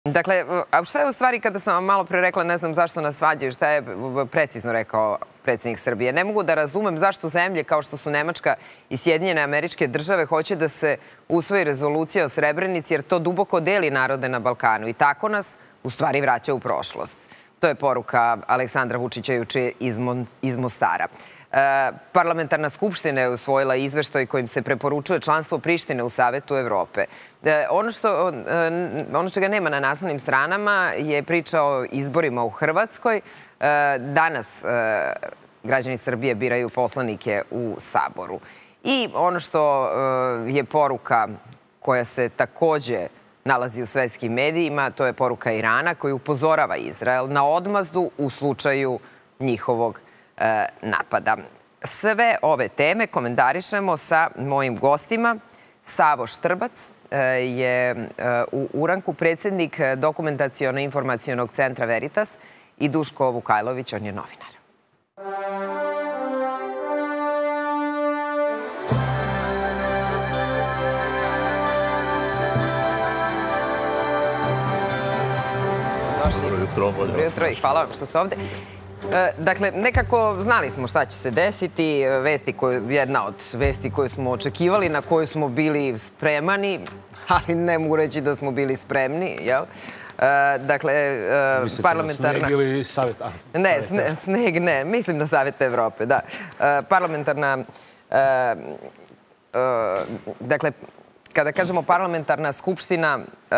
Dakle, a šta je u stvari, kada sam vam malo pre rekla, ne znam zašto nas svađaju, šta je precizno rekao predsjednik Srbije? Ne mogu da razumem zašto zemlje kao što su Nemačka i Sjedinjene Američke Države hoće da se usvoji rezolucija o Srebrenici, jer to duboko deli narode na Balkanu i tako nas u stvari vraća u prošlost. To je poruka Aleksandra Vučića juče iz Mostara. Parlamentarna skupština je usvojila izveštaj kojim se preporučuje članstvo Prištine u Savetu Evrope. Ono čega nema na naslovnim stranama je priča o izborima u Hrvatskoj. Danas građani Srbije biraju poslanike u Saboru. I ono što je poruka koja se takođe nalazi u svetskim medijima, to je poruka Irana koji upozorava Izrael na odmazdu u slučaju njihovog napada. Sve ove teme komentarišemo sa mojim gostima. Savo Štrbac je u Uranku predsjednik Dokumentaciono-informacionog centra Veritas i Duško Vukajlović, on je novinar. Dobro jutro i hvala vam što ste ovde. Dakle, nekako znali smo šta će se desiti, jedna od vesti koju smo očekivali, na koju smo bili spremani, ali ne mogu reći da smo bili spremni, jel? Dakle, parlamentarna... Sneg ili Savet? Ne, sneg ne, mislim na Savet Evrope, da. Parlamentarna... Dakle, kada kažemo parlamentarna skupština...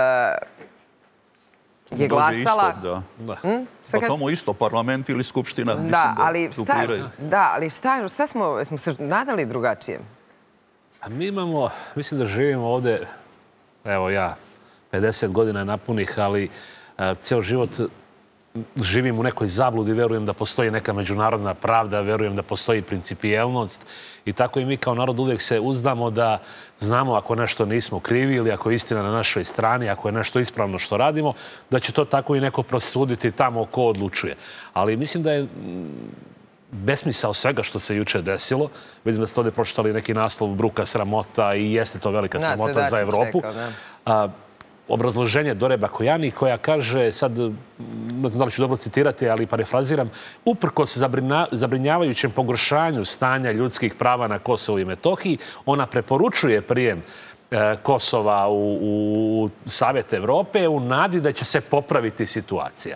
je glasala... Pa tamo isto, parlament ili skupština, mislim da dupliraju. Da, ali šta smo se nadali drugačije? Mi imamo, mislim da živimo ovde, evo ja, 50 godina napunih, ali cijel život živim u nekoj zabludi, verujem da postoji neka međunarodna pravda, verujem da postoji principijelnost i tako i mi kao narod uvijek se uzdamo da znamo ako nešto nismo krivi ili ako je istina na našoj strani, ako je nešto ispravno što radimo, da će to tako i neko prosuditi tamo ko odlučuje. Ali mislim da je besmisao svega što se juče desilo. Vidim da ste ovdje pročitali neki naslov Bruka sramota i jeste to velika sramota za Evropu. Obrazloženje Dore Bakojani koja kaže, sad ne znam da li ću dobro citirati, ali parafraziram, uprkos zabrinjavajućem pogoršanju stanja ljudskih prava na Kosovu i Metohiji, ona preporučuje prijem Kosova u Savet Evrope u nadi da će se popraviti situacija.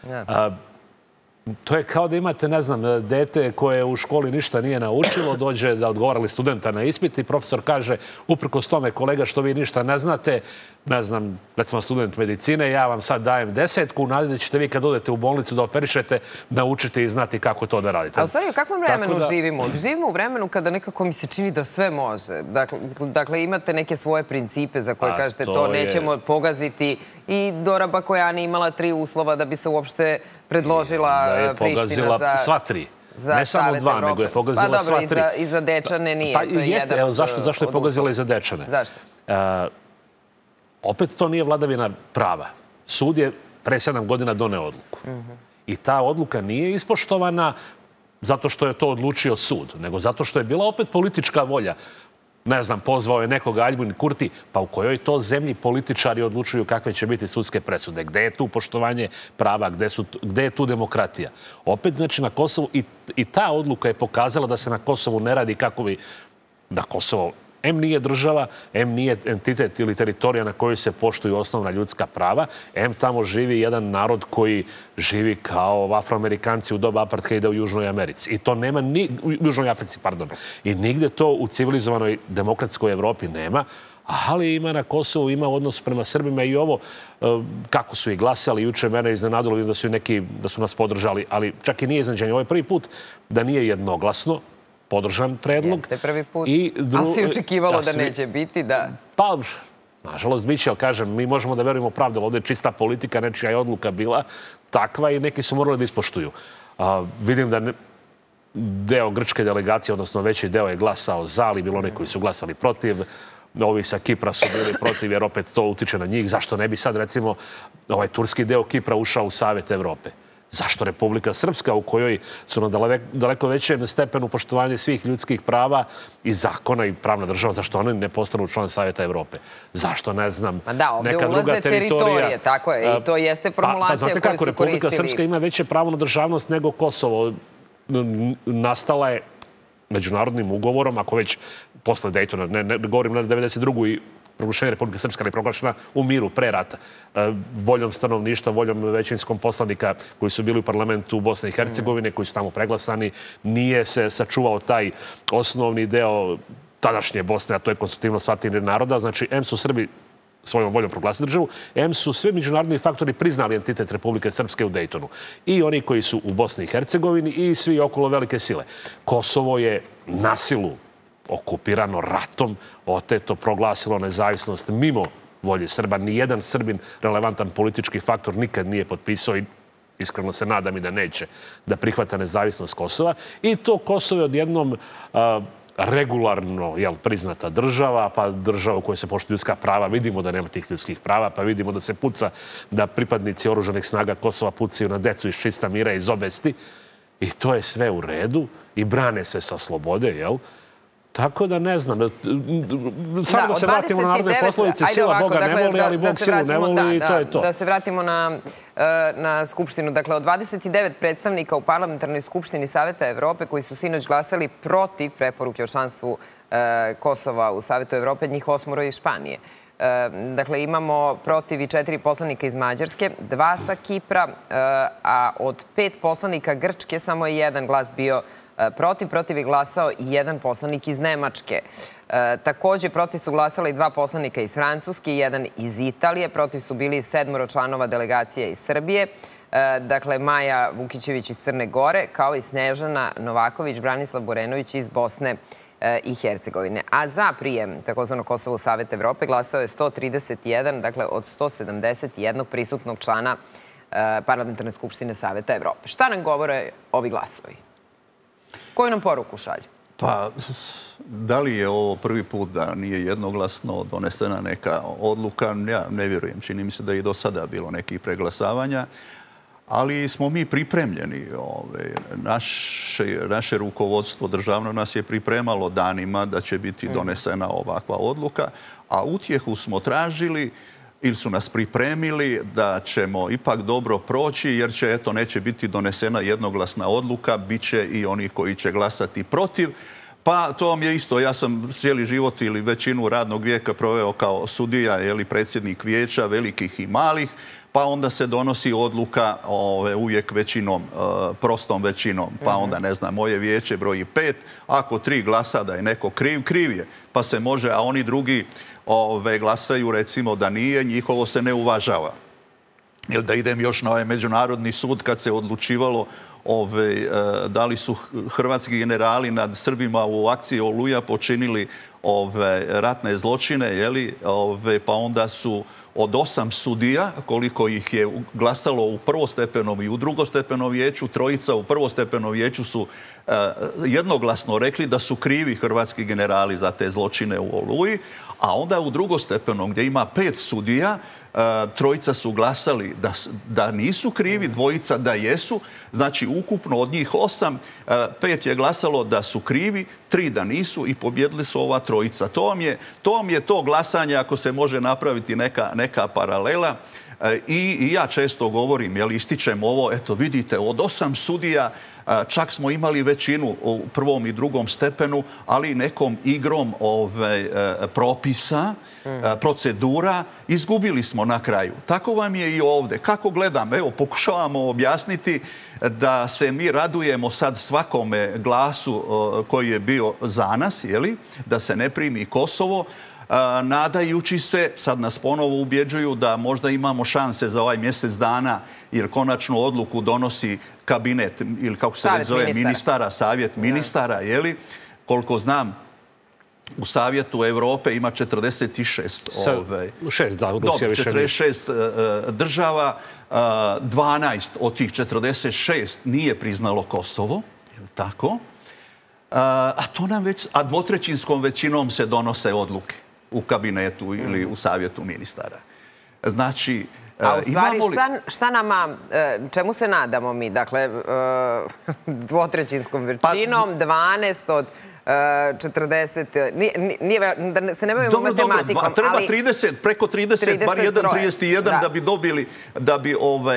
To je kao da imate, ne znam, dete koje u školi ništa nije naučilo, dođe da odgovarali studenta na ispit i profesor kaže, uprkos tome, kolega, što vi ništa ne znate, ne znam, recimo student medicine, ja vam sad dajem 10, u nadi da ćete vi kad odete u bolnicu da operišete, naučiti i znati kako to da radite. A u stvari, u kakvom vremenu živimo? Živimo u vremenu kada nekako mi se čini da sve može. Dakle, imate neke svoje principe za koje kažete to nećemo pogaziti i Dora Bakojani imala 3 uslova da bi se uopšte predložila Priština za... Sva 3. Ne samo 2, nego je pogazila sva 3. Pa dobro, i za Dečane nije. Pa i jeste, evo zašto je pogazila i za Dečane? Zašto? Opet to nije vladavina prava. Sud je pre 7 godina doneo odluku. I ta odluka nije ispoštovana zato što je to odlučio sud, nego zato što je bila opet politička volja. Ne znam, pozvao je nekoga Aljbin Kurti, pa u kojoj to zemlji političari odlučuju kakve će biti sudske presude? Gde je tu poštovanje prava? Gde je tu demokratija? Opet, znači, na Kosovu i ta odluka je pokazala da se na Kosovu ne radi kako bi da Kosovo M nije država, M nije entitet ili teritorija na kojoj se poštuju osnovna ljudska prava, M tamo živi jedan narod koji živi kao Afroamerikanci u doba apartheida u Južnoj Americi. I to nema u Južnoj Africi, pardon. I nigde to u civilizovanoj demokratskoj Evropi nema, ali ima na Kosovu, ima odnos prema Srbima i ovo kako su i glasali. Juče mene iznenadilo da su neki, da su nas podržali, ali čak i nije iznenađenje. Ovo je prvi put da nije jednoglasno podržan predlog. Jeste prvi put, ali si očekivalo da neće biti, da... Pa, nažalost, bit će, ali kažem, mi možemo da verujemo pravdu, ovdje je čista politika, nečija je odluka bila takva i neki su morali da ispoštuju. Vidim da deo grčke delegacije, odnosno veći deo je glasao za, ali bilo oni koji su glasali protiv. Ovi sa Kipra su bili protiv, jer opet to utiče na njih. Zašto ne bi sad, recimo, ovaj turski deo Kipra ušao u Savet Evrope? Zašto Republika Srpska, u kojoj su na daleko većem stepenu poštovanje svih ljudskih prava i zakona i pravna država, zašto oni ne postanu član Savjeta Evrope? Zašto, ne znam, neka druga teritorija? Tako je, i to jeste formulacija koju su koristili. Znate kako, Republika Srpska ima veće pravo na državnost nego Kosovo. Nastala je međunarodnim ugovorom, ako već posle Dejtona, ne govorim na 92. i proglašenje Republike Srpska, ali je proglašena u miru pre rata, voljom stanovništva, voljom većinskom poslanika koji su bili u parlamentu u Bosne i Hercegovine, koji su tamo preglasani, nije se sačuvao taj osnovni deo tadašnje Bosne, a to je konstitutivno svatinje naroda. Znači, M su Srbi svojom voljom proglasili državu, M su svi međunarodni faktori priznali entitet Republike Srpske u Dejtonu. I oni koji su u Bosni i Hercegovini i svi okolo velike sile. Kosovo je na silu okupirano ratom, oteto, proglasilo nezavisnost mimo volje Srba. Nijedan Srbin, relevantan politički faktor, nikad nije potpisao i iskreno se nadam i da neće da prihvata nezavisnost Kosova. I to Kosovo je odjednom regularno priznata država, pa država u kojoj se poštuju ljudska prava. Vidimo da nema tih ljudskih prava, pa vidimo da se puca, da pripadnici oružanih snaga Kosova pucaju na decu iz čista mira, iz obesti. I to je sve u redu i brane se sa slobode, jel? Tako da ne znam, samo da se vratimo na narodne poslovice, sila Boga ne voli, ali Bog silu ne voli i to je to. Da se vratimo na Skupštinu. Dakle, od 29 predstavnika u Parlamentarnoj skupštini Saveta Evrope koji su sinoć glasali protiv preporuke o članstvu Kosova u Savetu Evrope, njih 8 iz Španije. Dakle, imamo protiv i 4 poslanika iz Mađarske, 2 sa Kipra, a od 5 poslanika Grčke samo je 1 glas bio protiv je glasao i 1 poslanik iz Nemačke. Također protiv su glasala i 2 poslanika iz Francuske i 1 iz Italije. Protiv su bili 7 članova delegacije iz Srbije. Dakle, Maja Vukićević iz Crne Gore, kao i Snežana Novaković, Branislav Borenović iz Bosne i Hercegovine. A za prijem takozvano Kosovo u Savet Evrope glasao je 131, dakle od 171 prisutnog člana Parlamentarne skupštine Saveta Evrope. Šta nam govore ovi glasovi? Koju nam poruku šalju? Pa, da li je ovo prvi put da nije jednoglasno donesena neka odluka? Ja ne vjerujem. Čini mi se da je i do sada bilo nekih preglasavanja. Ali smo mi pripremljeni. Naše rukovodstvo državno nas je pripremalo danima da će biti donesena ovakva odluka. A utjehu smo tražili ili su nas pripremili da ćemo ipak dobro proći jer će, eto, neće biti donesena jednoglasna odluka, bit će i oni koji će glasati protiv. Pa to vam je isto. Ja sam cijeli život ili većinu radnog vijeka proveo kao sudija ili predsjednik vijeća velikih i malih, pa onda se donosi odluka uvijek većinom, prostom većinom. Pa onda, ne znam, moje vijeće broji 5, ako 3 glasa da je neko kriv, kriv je. Pa se može, a oni drugi glasaju recimo da nije, njihovo se ne uvažava. Ili da idem još na ovaj međunarodni sud kad se odlučivalo da li su hrvatski generali nad Srbima u akciji Oluja počinili ratne zločine, pa onda su od 8 sudija, koliko ih je glasalo u prvostepenom i u drugostepenom vijeću, 3 u prvostepenom vijeću su jednoglasno rekli da su krivi hrvatski generali za te zločine u Oluji, a onda u drugostepenom gdje ima 5 sudija, 3 su glasali da nisu krivi, 2 da jesu. Znači, ukupno od njih 8, 5 je glasalo da su krivi, 3 da nisu i pobjedili su ova 3. To vam je to glasanje, ako se može napraviti neka paralela. I ja često govorim, ističem ovo, eto vidite, od 8 sudija čak smo imali većinu u prvom i drugom stepenu, ali nekom igrom propisa, procedura, izgubili smo na kraju. Tako vam je i ovdje. Kako gledam? Evo, pokušavamo objasniti da se mi radujemo sad svakome glasu koji je bio za nas, da se ne primi Kosovo, nadajući se, sad nas ponovo ubjeđuju da možda imamo šanse za ovaj mjesec dana, jer konačnu odluku donosi kabinet, ili kako se već zove, ministara, savjet ministara, koliko znam, u Savjetu Evrope ima 46 država, 12 od tih 46 nije priznalo Kosovo, tako? A to nam već, a 2/3 većinom se donose odluke u kabinetu ili u Savjetu ministara. Znači, A u stvari, šta nama, čemu se nadamo mi? Dakle, dvotrećinskom većinom, 12 od 40, da se ne bavimo matematikom, ali... Treba 30, preko 30, bar 1,31 da bi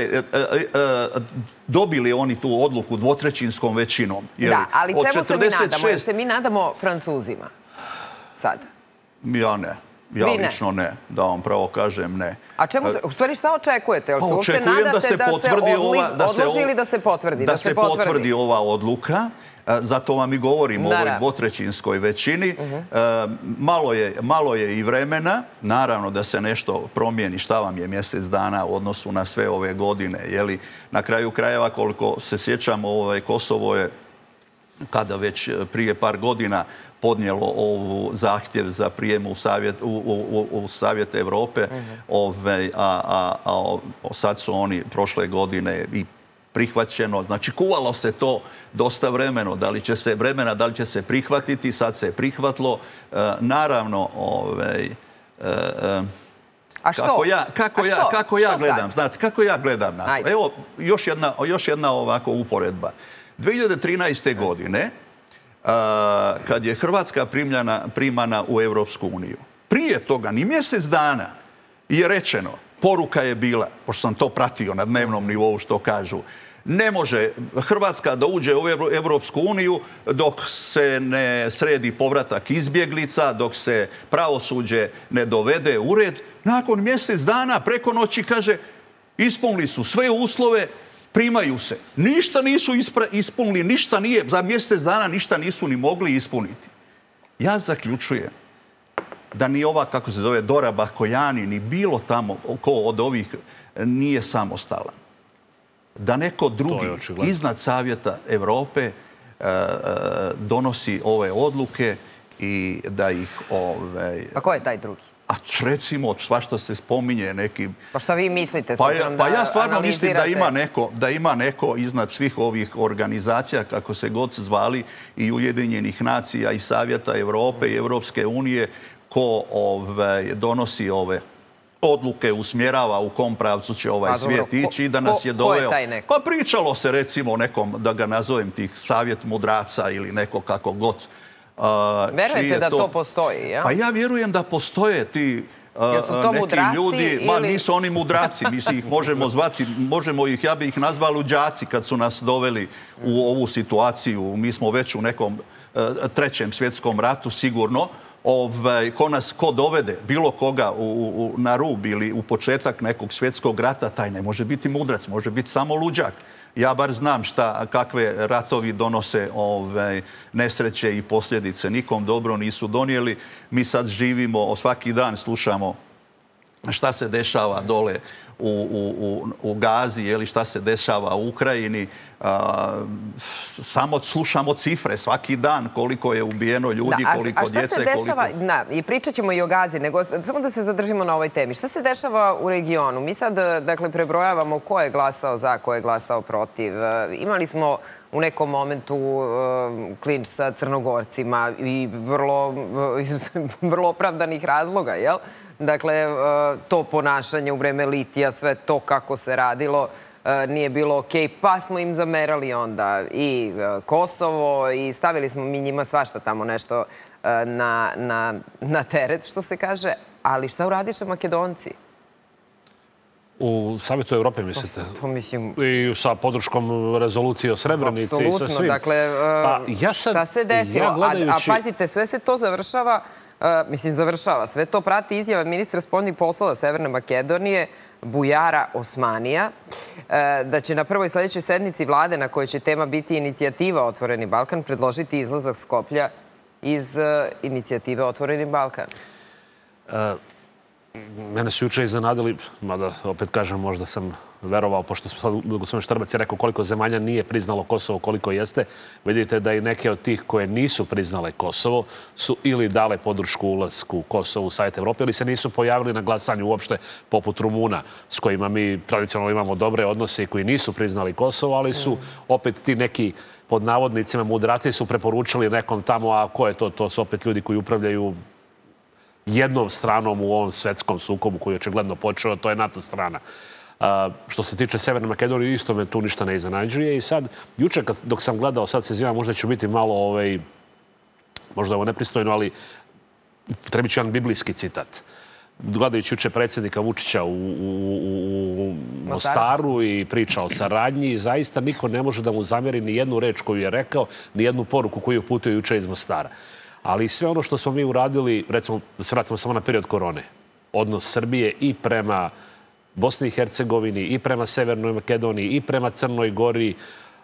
dobili oni tu odluku dvotrećinskom većinom. Da, ali čemu se mi nadamo? Jer se mi nadamo Francuzima sad? Ja ne. Ja lično ne, da vam pravo kažem ne. A čemu se, u stvari šta očekujete? Očekujem da se potvrdi odloži ili da se potvrdi? Da se potvrdi ova odluka. Zato vam i govorim o ovoj dvotrećinskoj većini. Malo je i vremena. Naravno da se nešto promijeni. Šta vam je mjesec dana u odnosu na sve ove godine? Na kraju krajeva, koliko se sjećamo, Kosovo je, kada već prije par godina podnijelo ovu zahtjev za prijem u Savjet Evrope, a sad su oni prošle godine i prihvaćeno. Znači, kuvalo se to dosta vremena. Da li će se prihvatiti, sad se je prihvatilo. Naravno, kako ja gledam, znate, kako ja gledam na to. Evo, još jedna ovako uporedba. 2013. godine, kad je Hrvatska primana u Europsku uniju, prije toga, ni mjesec dana, je rečeno, poruka je bila, pošto sam to pratio na dnevnom nivou što kažu, ne može Hrvatska da uđe u Europsku uniju dok se ne sredi povratak izbjeglica, dok se pravosuđe ne dovede u red. Nakon mjesec dana preko noći kaže, ispunili su sve uslove, primaju se. Ništa nisu ispunili, ništa nije, za mjesec dana ništa nisu ni mogli ispuniti. Ja zaključujem da ni ova, kako se zove, Dora Bakojani, ni bilo tamo ko od ovih nije samostalan. Da neko drugi iznad Savjeta Evrope donosi ove odluke i da ih... A ko je taj drugi? A recimo, svašta se spominje neki... Pa šta vi mislite? Pa ja stvarno mislim da ima neko iznad svih ovih organizacija, kako se god zvali, i Ujedinjenih nacija, i Savjeta Evrope, i Evropske unije, ko donosi ove odluke, usmjerava u kom pravcu će ovaj svijet ići i da nas je doveo. Ko je taj neko? Pa pričalo se recimo o nekom, da ga nazovem tih savjet mudraca ili neko kako god. Verujete da to postoji, ja? Pa ja vjerujem da postoje ti neki ljudi. Ma nisu oni mudraci, mi si ih možemo zvati, ja bi ih nazvao luđaci kad su nas doveli u ovu situaciju. Mi smo već u nekom trećem svjetskom ratu sigurno. Ko dovede bilo koga na rub ili u početak nekog svjetskog rata, taj ne može biti mudrac, može biti samo luđak. Ja bar znam kakve ratovi donose nesreće i posljedice. Nikom dobro nisu donijeli. Mi sad živimo, svaki dan slušamo šta se dešava dole u Gazi, šta se dešava u Ukrajini. Samo slušamo cifre svaki dan, koliko je ubijeno ljudi, koliko djece. A šta se dešava, i pričat ćemo i o Gazi, nego samo da se zadržimo na ovoj temi. Šta se dešava u regionu? Mi sad, dakle, prebrojavamo ko je glasao za, ko je glasao protiv. Imali smo u nekom momentu klinč sa Crnogorcima i vrlo opravdanih razloga, jel? Dakle, to ponašanje u vreme litija, sve to kako se radilo, nije bilo okej, pa smo im zamerali onda i Kosovo i stavili smo mi njima svašta tamo nešto na teret, što se kaže. Ali šta uradiše Makedonci? U Savjetu Evrope, mislite? Pa mislim... I sa podrškom rezolucije o Srebrenici i sa svim. Apsolutno, dakle, šta se desilo? A pazite, sve se to završava, sve to prati izjava ministra spoljnih poslova Severne Makedonije, Bujara Osmanija, da će na prvoj sljedećoj sednici vlade, na kojoj će tema biti inicijativa Otvoreni Balkan, predložiti izlazak Skoplja iz inicijative Otvoreni Balkan. Mene su juče iznenadili, mada opet kažem, možda sam verovao, pošto smo sad, gospodin Štrbac je rekao koliko zemalja nije priznalo Kosovo, koliko jeste. Vidite da i neke od tih koje nisu priznale Kosovo su ili dale podršku ulasku Kosovu u Savjet Evrope ili se nisu pojavili na glasanju uopšte, poput Rumuna, s kojima mi tradicionalno imamo dobre odnose i koji nisu priznali Kosovo, ali su opet ti neki, pod navodnicima, mudraci su preporučili nekom tamo, a ko je to? To su opet ljudi koji upravljaju jednom stranom u ovom svetskom sukobu koji je očigledno počeo, to je NATO strana. Što se tiče Severne Makedonije, isto me tu ništa ne iznenađuje. I sad, juče dok sam gledao, sad se zivam, možda ću biti malo, možda ovo nepristojno, ali trebit ću jedan biblijski citat. Gledajući juče predsjednika Vučića u Mostaru i priča o saradnji, zaista niko ne može da mu zamjeri ni jednu reč koju je rekao, ni jednu poruku koju je uputio juče iz Mostara. Ali sve ono što smo mi uradili, recimo, da se vratimo samo na period korone, odnos Srbije i prema Bosni i Hercegovini, i prema Severnoj Makedoniji, i prema Crnoj Gori,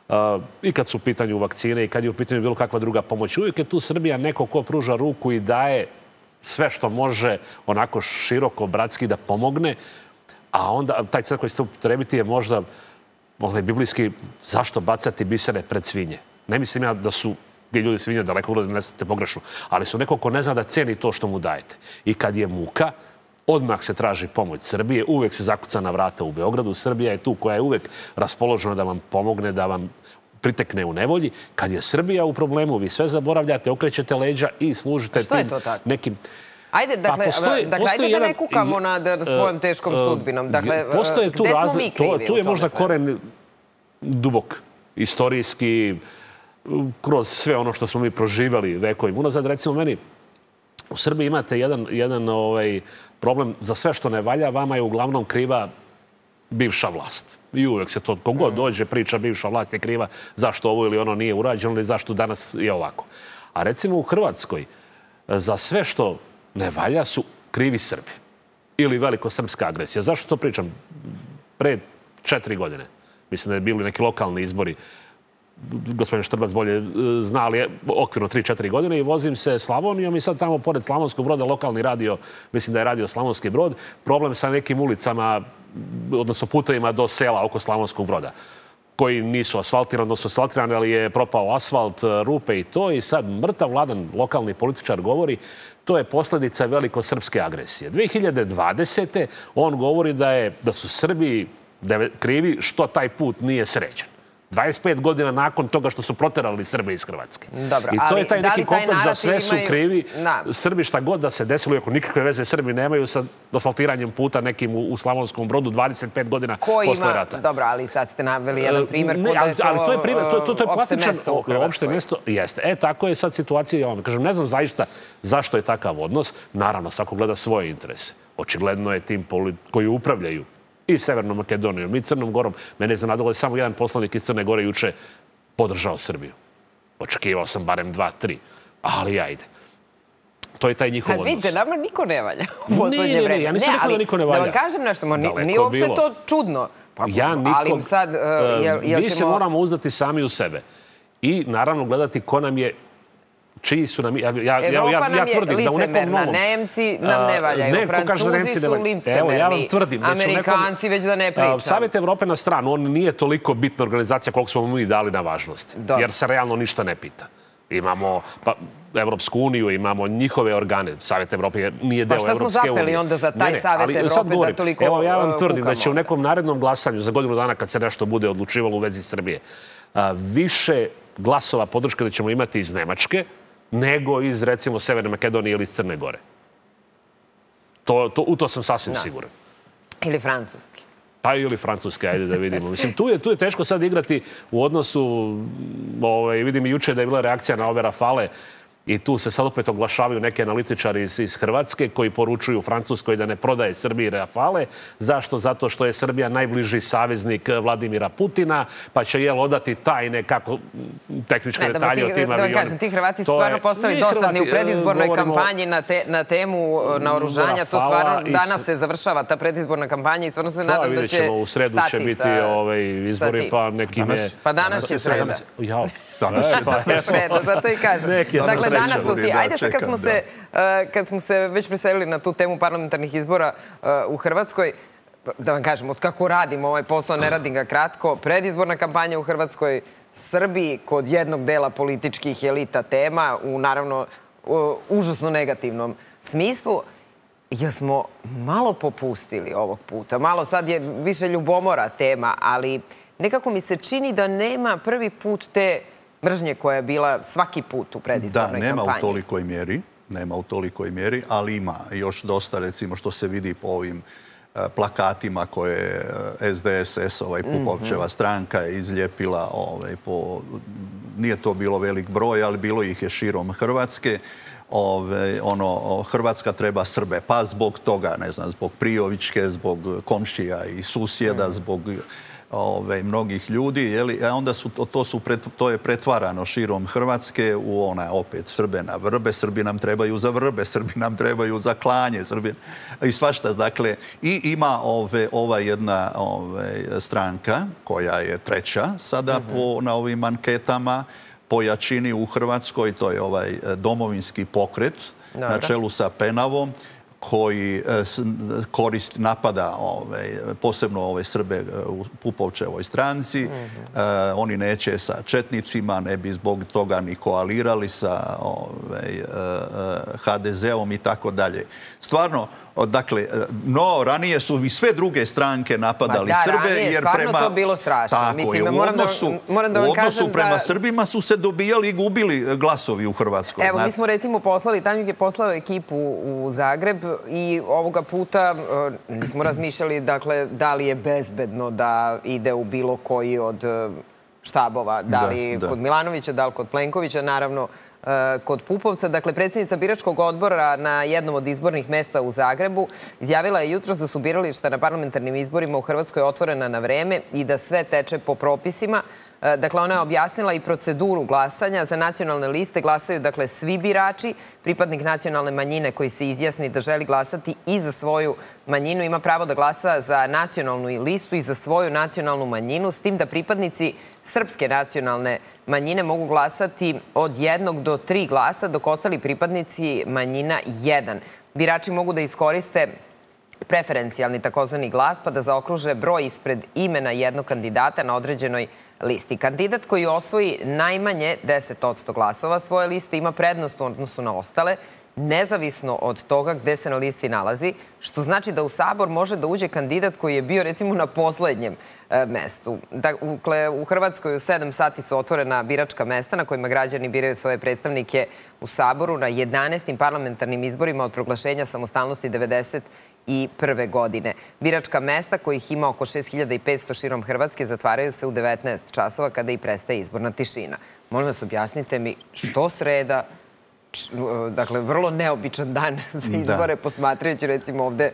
i kad su u pitanju vakcine, i kad je u pitanju bilo kakva druga pomoć. Uvijek je tu Srbija neko ko pruža ruku i daje sve što može onako široko, bratski da pomogne, a onda taj citat koji ste upotrebiti je možda biblijski, zašto bacati bisere pred svinje? Ne mislim ja da su ljudi svinje daleko, da ne ste pogrešno, ali su neko ko ne zna da ceni to što mu dajete. I kad je muka, odmah se traži pomoć Srbije, uvek se zakuca na vrata u Beogradu. Srbija je tu koja je uvek raspoložena da vam pomogne, da vam pritekne u nevolji. Kad je Srbija u problemu, vi sve zaboravljate, okrećete leđa i služite tim nekim... Ajde, dakle, ajde da ne kukamo nad svojom teškom sudbinom. Dakle, gde smo mi krivi? Tu je možda koren dubok, istorijski, kroz sve ono što smo mi proživali vekovima unazad. Recimo, meni u Srbiji imate jedan problem za sve što ne valja, vama je uglavnom kriva bivša vlast. I uvek se to, kogod dođe, priča bivša vlast je kriva zašto ovo ili ono nije urađeno ili zašto danas je ovako. A recimo u Hrvatskoj za sve što ne valja su krivi Srbi. Ili velikosrpska agresija. Zašto to pričam? Pre 4 godine. Mislim da je bili neki lokalni izbori. Gospodin Štrbac bolje zna, ali je okvirno 3-4 godine i vozim se Slavonijom i sad tamo pored Slavonskog Broda lokalni radio, mislim da je radio Slavonski Brod, problem sa nekim ulicama, odnosno putevima do sela oko Slavonskog Broda, koji nisu asfaltirani, odnosno asfaltirani, ali je propao asfalt, rupe i to. I sad mrtav vladan lokalni političar govori to je posljedica velikosrpske agresije. 2020. on govori da su Srbi krivi što taj put nije sređen. 25 godina nakon toga što su proterali Srbe iz Hrvatske. I to je taj neki kompleks za sve su krivi Srbi šta god da se desilo, iako nikakve veze Srbi nemaju sa asfaltiranjem puta nekim u Slavonskom Brodu 25 godina posle rata. Dobro, ali sad ste naveli jedan primjer ali to je primjer, to je plastičan opšte mesto. Jeste. Tako je sad situacija. Kažem, ne znam zaista zašto je takav odnos. Naravno, svako gleda svoje interese. Očigledno je tim koji upravljaju i Severnom Makedonijom, i Crnom Gorom. Mene je zanadalo da je samo jedan poslanik iz Crne Gore juče podržao Srbiju. Očekivao sam barem 2-3. Ali ajde. To je taj njihov odnos. Vidite, nama niko ne valja u poslednje vreme. Ja nisam rekao da niko ne valja. Da vam kažem nešto, nije uopšte to čudno. Ali sad, mi se moramo uzdati sami u sebe. I naravno gledati ko nam je čiji su nam... Evropa nam je licemerna, Nemci nam ne valjaju, Francuzi su licemerni, Amerikanci već da ne pričam. Savjet Evrope na stranu, on nije toliko bitna organizacija koliko smo mi dali na važnosti, jer se realno ništa ne pita. Imamo Evropsku uniju, imamo njihove organe. Savjet Evrope nije deo Evropske unije. Pa šta smo zapeli onda za taj Savjet Evrope da toliko kukamo? Evo, ja vam tvrdim da će u nekom narednom glasanju za godinu dana kad se nešto bude odlučivalo u vezi Srbije, više glasova podrške da ćemo imati iz Nemačke nego iz, recimo, Severne Makedonije ili iz Crne Gore. U to sam sasvim siguran. Ili francuski. Pa ili francuski, ajde da vidimo. Mislim, tu je teško sad igrati u odnosu, vidim i juče da je bila reakcija na ove Rafale i tu se sad opet oglašavaju neki analitičari iz Hrvatske koji poručuju Francuskoj da ne prodaje Srbiji Rafale. Zašto? Zato što je Srbija najbliži saveznik Vladimira Putina, pa će odati tajne kako tehničke detalje o tim avionima. Da vam kažem, ti Hrvati su stvarno postali dosadni u predizbornoj kampanji na temu naoružanja. To stvarno danas se završava ta predizborna kampanja i stvarno se nadam da će stati sa... U sredu će biti izbori, pa nekim je... Pa danas je sreda. Danas je sreda, zato i kažem. Dakle, danas su ti. Ajde sad kad smo se već preselili na tu temu parlamentarnih izbora u Hrvatskoj, da vam kažem, od kako radimo ovaj posao, ne radim ga kratko, predizborna kampanja u Hrvatskoj, Srbiji kod jednog dela političkih elita tema, u naravno užasno negativnom smislu, jer smo malo popustili ovog puta. Malo sad je više ljubomora tema, ali nekako mi se čini da nema prvi put te mržnje koja je bila svaki put u predizbornoj kampanji. Da, nema u tolikoj mjeri. nema u tolikoj mjeri, ali ima još dosta, recimo, što se vidi po ovim plakatima koje SDSS, Pupovčeva stranka je izlijepila. Nije to bilo velik broj, ali bilo ih je širom Hrvatske. Hrvatska treba Srbe. Pa zbog toga, ne znam, zbog Prijovićke, zbog komšija i susjeda, zbog mnogih ljudi, onda to je pretvarano širom Hrvatske u opet Srbe na vrbe, Srbi nam trebaju za vrbe, Srbi nam trebaju za klanje, i svašta. Dakle, i ima ova jedna stranka koja je treća sada na ovim anketama po jačini u Hrvatskoj, to je ovaj domovinski pokret na čelu sa Penavom, koji napada posebno ove Srbe u Pupovčevoj stranci. Oni neće sa četnicima, ne bi zbog toga ni koalirali sa HDZ-om i tako dalje. Stvarno, dakle, no, ranije su i sve druge stranke napadali Srbe. Ranije je stvarno to bilo strašno. Tako je, u odnosu prema Srbima su se dobijali i gubili glasovi u Hrvatskoj. Evo, mi smo recimo poslali, Tanjug je poslao ekipu u Zagreb i ovoga puta nismo razmišljali, dakle, da li je bezbedno da ide u bilo koji od štabova, da li kod Milanovića, da li kod Plenkovića, naravno kod Pupovca. Dakle, predsjednica biračkog odbora na jednom od izbornih mesta u Zagrebu izjavila je jutros da su birališta na parlamentarnim izborima u Hrvatskoj otvorena na vreme i da sve teče po propisima. Dakle, ona je objasnila i proceduru glasanja. Za nacionalne liste glasaju, dakle, svi birači. Pripadnik nacionalne manjine koji se izjasni da želi glasati i za svoju manjinu ima pravo da glasa za nacionalnu listu i za svoju nacionalnu manjinu, s tim da pripadnici srpske nacionalne manjine mogu glasati od 1 do 3 glasa, dok ostali pripadnici manjina 1. Birači mogu da iskoriste preferencijalni takozvani glas pa da zaokruže broj ispred imena jednog kandidata na određenoj listi. Kandidat koji osvoji najmanje 10% glasova svoje liste ima prednost u odnosu na ostale, nezavisno od toga gde se na listi nalazi, što znači da u Sabor može da uđe kandidat koji je bio, recimo, na poslednjem mestu. Dakle, u Hrvatskoj u 7 sati su otvorena biračka mesta na kojima građani biraju svoje predstavnike u Saboru na 11. parlamentarnim izborima od proglašenja samostalnosti 1991. godine. Biračka mesta, kojih ima oko 6500 širom Hrvatske, zatvaraju se u 19 časova kada i prestaje izborna tišina. Molim vas, objasnite mi što sreda, dakle, vrlo neobičan dan za izbore, posmatrajući, recimo, ovde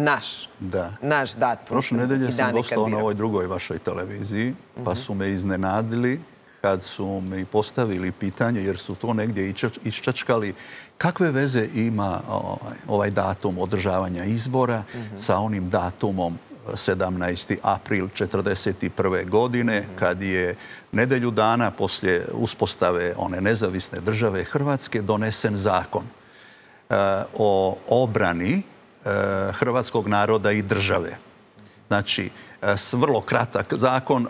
naš datum. Prošle nedelje sam gostao na ovoj drugoj vašoj televiziji, pa su me iznenadili kad su me postavili pitanje, jer su to negdje iščačkali, kakve veze ima ovaj datum održavanja izbora sa onim datumom 17. april 1941. godine, kad je nedelju dana poslije uspostave one nezavisne države Hrvatske donesen zakon o obrani hrvatskog naroda i države. Znači, vrlo kratak zakon,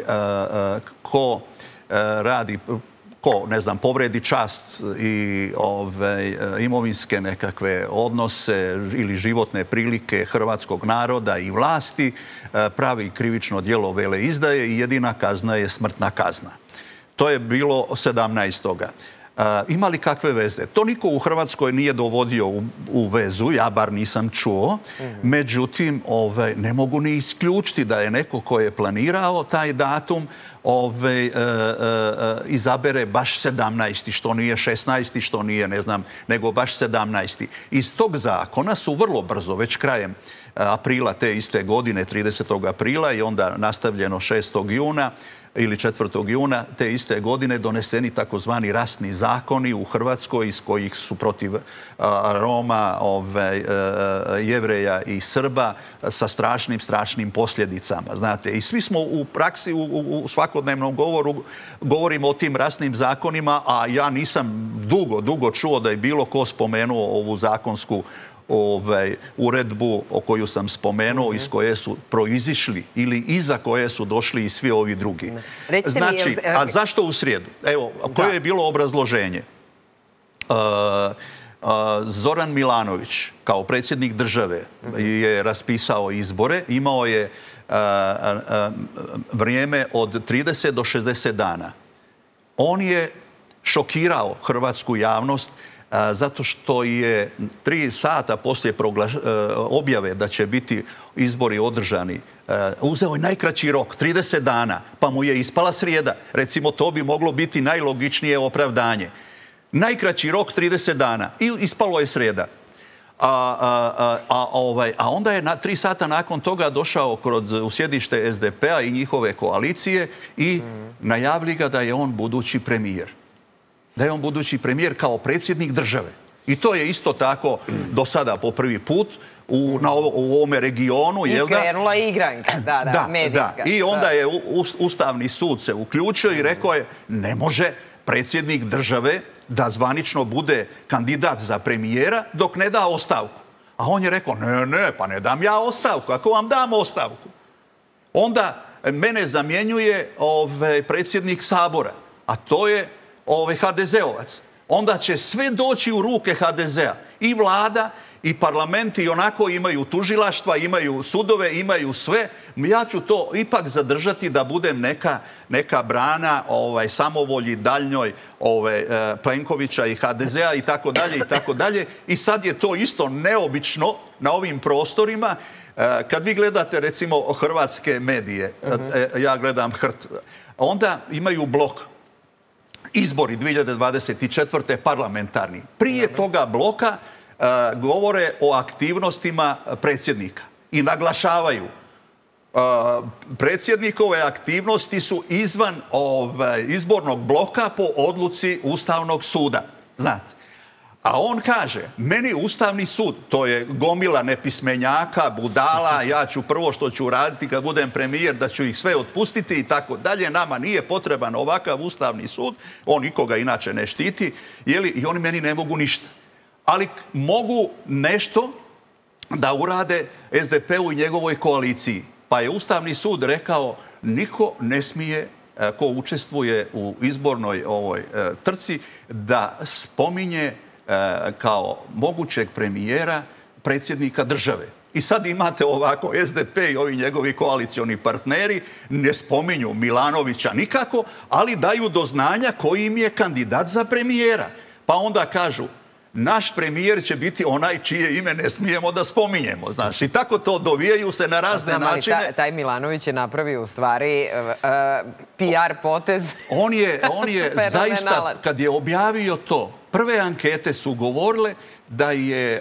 ko radi, ne znam, povredi čast i imovinske nekakve odnose ili životne prilike hrvatskog naroda i vlasti, pravi krivično djelo veleizdaje i jedina kazna je smrtna kazna. To je bilo 17. Ima li kakve veze? To niko u Hrvatskoj nije dovodio u vezu, ja bar nisam čuo. Međutim, ne mogu ni isključiti da je neko ko je planirao taj datum izabere baš 17. što nije 16. što nije, ne znam, nego baš 17. Iz tog zakona su vrlo brzo, već krajem aprila te iste godine, 30. aprila i onda nastavljeno 6. juna ili 4. juna te iste godine doneseni takozvani rasni zakoni u Hrvatskoj iz kojih su protiv Roma, Jevreja i Srba sa strašnim posljedicama. Znate, i svi smo u praksi, u svakodnevnom govoru govorimo o tim rasnim zakonima, a ja nisam dugo čuo da je bilo ko spomenuo ovu zakonsku uredbu o koju sam spomenuo, iz koje su proizišli ili iza koje su došli i svi ovi drugi. Znači, a zašto u srijedu? Evo, koje je bilo obrazloženje? Zoran Milanović, kao predsjednik države, je raspisao izbore, imao je vrijeme od 30 do 60 dana. On je šokirao hrvatsku javnost zato što je 3 sata poslije objave da će biti izbori održani, uzeo je najkraći rok, 30 dana, pa mu je ispala srijeda. Recimo, to bi moglo biti najlogičnije opravdanje. Najkraći rok 30 dana i ispalo je srijeda. A onda je 3 sata nakon toga došao u sjedište SDP-a i njihove koalicije i najavili ga da je on budući premijer. Da je on budući premijer kao predsjednik države. I to je isto tako do sada po prvi put u ovome regionu. I krenula igranka, medijska. I onda je Ustavni sud se uključio i rekao je ne može predsjednik države da zvanično bude kandidat za premijera dok ne da ostavku. A on je rekao, ne, pa ne dam ja ostavku. Ako vam dam ostavku, onda mene zamjenjuje predsjednik Sabora, a to je HDZ-ovac. Onda će sve doći u ruke HDZ-a. I vlada, i parlamenti i onako imaju tužilaštva, imaju sudove, imaju sve. Ja ću to ipak zadržati da budem neka brana samovolji daljnjoj Plenkovića i HDZ-a i tako dalje i tako dalje. I sad je to isto neobično na ovim prostorima. Kad vi gledate recimo hrvatske medije, ja gledam HRT, onda imaju blok. Izbori 2024. parlamentarni. Prije toga bloka govore o aktivnostima predsjednika i naglašavaju predsjednikove aktivnosti su izvan izbornog bloka po odluci Ustavnog suda. Znate. A on kaže, meni Ustavni sud, to je gomila nepismenjaka, budala, ja ću prvo što ću raditi kad budem premijer, da ću ih sve otpustiti i tako dalje. Nama nije potreban ovakav Ustavni sud, on nikoga inače ne štiti, i oni meni ne mogu ništa. Ali mogu nešto da urade SDP-u i njegovoj koaliciji. Pa je Ustavni sud rekao, niko ne smije, ko učestvuje u izbornoj trci, da spominje kao mogućeg premijera predsjednika države. I sad imate ovako, SDP i ovi njegovi koalicioni partneri ne spominju Milanovića nikako, ali daju do znanja koji im je kandidat za premijera. Pa onda kažu, naš premijer će biti onaj čije ime ne smijemo da spominjemo, znaš. I tako to dovijaju se na razne načine. Taj Milanović je napravio u stvari PR potez. On je zaista, kad je objavio to, prve ankete su govorile da je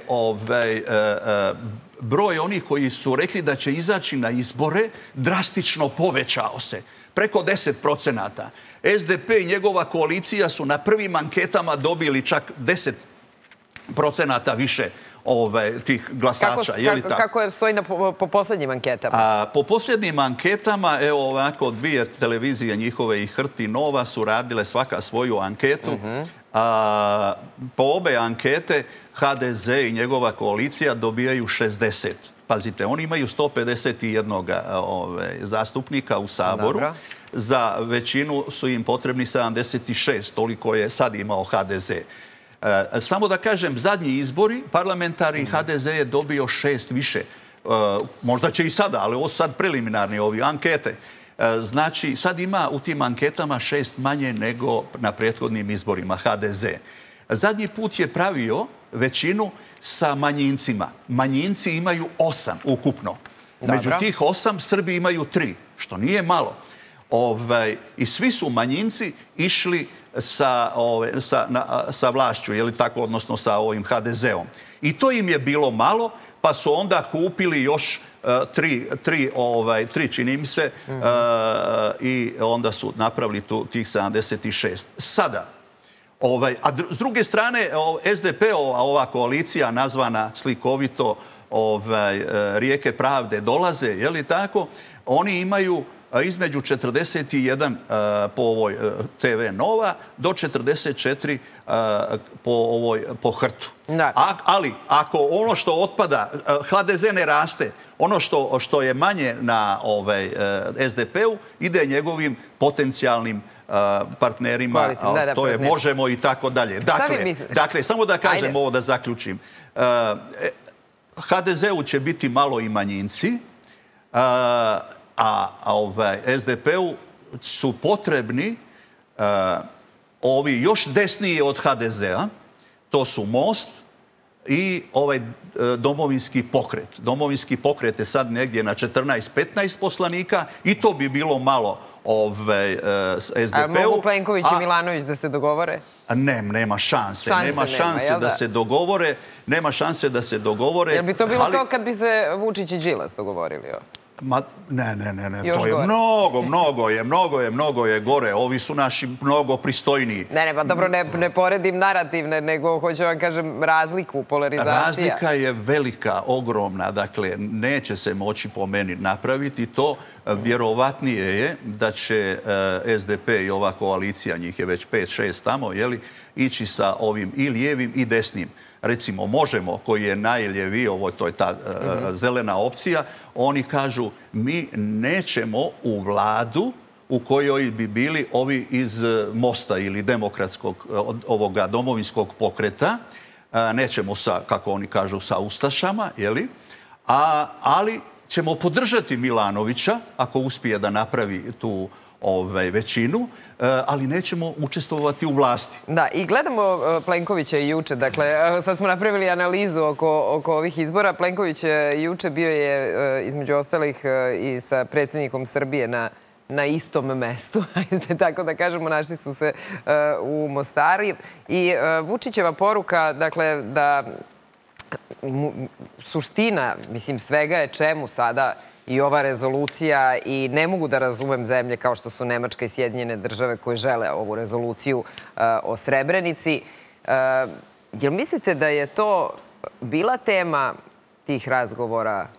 broj onih koji su rekli da će izaći na izbore drastično povećao se. Preko 10%. SDP i njegova koalicija su na prvim anketama dobili čak 10% više tih glasača. Kako stoji po posljednjim anketama? Po posljednjim anketama, evo ovako, 2 televizije njihove i HRT i Nova su radile svaka svoju anketu. Po obe ankete HDZ i njegova koalicija dobijaju 60. Pazite, oni imaju 151 zastupnika u Saboru. Za većinu su im potrebni 76, toliko je sad imao HDZ. Samo da kažem, zadnji izbori parlamentarni HDZ je dobio 6 više. Možda će i sada, ali ovo su sad preliminarni ovi ankete. Znači, sad ima u tim anketama 6 manje nego na prethodnim izborima HDZ. Zadnji put je pravio većinu sa manjincima. Manjinci imaju 8 ukupno. Među tih 8 Srbi imaju 3, što nije malo. I svi su manjinci išli sa vlašću, odnosno sa ovim HDZ-om. I to im je bilo malo, pa su onda kupili još 3, čini mi se, i onda su napravili tih 76. Sada, a s druge strane, SDP-ova ova koalicija nazvana slikovito Rijeke pravde dolaze, je li tako? Oni imaju između 41 po ovoj TV Nova do 44 po HRT-u. Ali ako ono što otpada, HDZ ne raste, ono što je manje na SDP-u ide njegovim potencijalnim partnerima, to je Možemo i tako dalje. Dakle, samo da kažem ovo, da zaključim. HDZ-u će biti malo i manjinci, a SDP-u su potrebni ovi još desniji od HDZ-a, to su Most i ovaj domovinski pokret. Domovinski pokret je sad negdje na 14-15 poslanika i to bi bilo malo SDP-u. A mogu Plenković i Milanović da se dogovore? Nema šanse. Nema šanse da se dogovore. Nema šanse da se dogovore. Jel bi to bilo kao kad bi se Vučić i Đilas dogovorili? Ne. To je mnogo je gore. Ovi su naši mnogo pristojniji. Ne, pa dobro, ne poredim narativne, nego hoću vam kažem razliku, polarizacija. Razlika je velika, ogromna. Dakle, neće se moći po meni napraviti to. Vjerovatnije je da će SDP i ova koalicija, njih je već 5-6 tamo, ići sa ovim i lijevim i desnim. Recimo, Možemo, koji je najljeviji, to je ta zelena opcija, oni kažu mi nećemo u vladu u kojoj bi bili ovi iz Mosta ili demokratskog, ovoga domovinskog pokreta, nećemo sa, kako oni kažu, sa ustašama, ali ćemo podržati Milanovića ako uspije da napravi tu većinu, ali nećemo učestvovati u vlasti. Da, i gledamo Plenkovića i juče. Dakle, sad smo napravili analizu oko ovih izbora. Plenković juče bio je, između ostalih, i sa predsjednikom Srbije na istom mestu. Ajde, tako da kažemo, našli su se u Mostaru. I Vučićeva poruka, dakle, da suština, mislim, svega je čemu sada i ova rezolucija, i ne mogu da razumem zemlje kao što su Nemačka i Sjedinjene države koje žele ovu rezoluciju o Srebrenici. Jel mislite da je to bila tema tih razgovora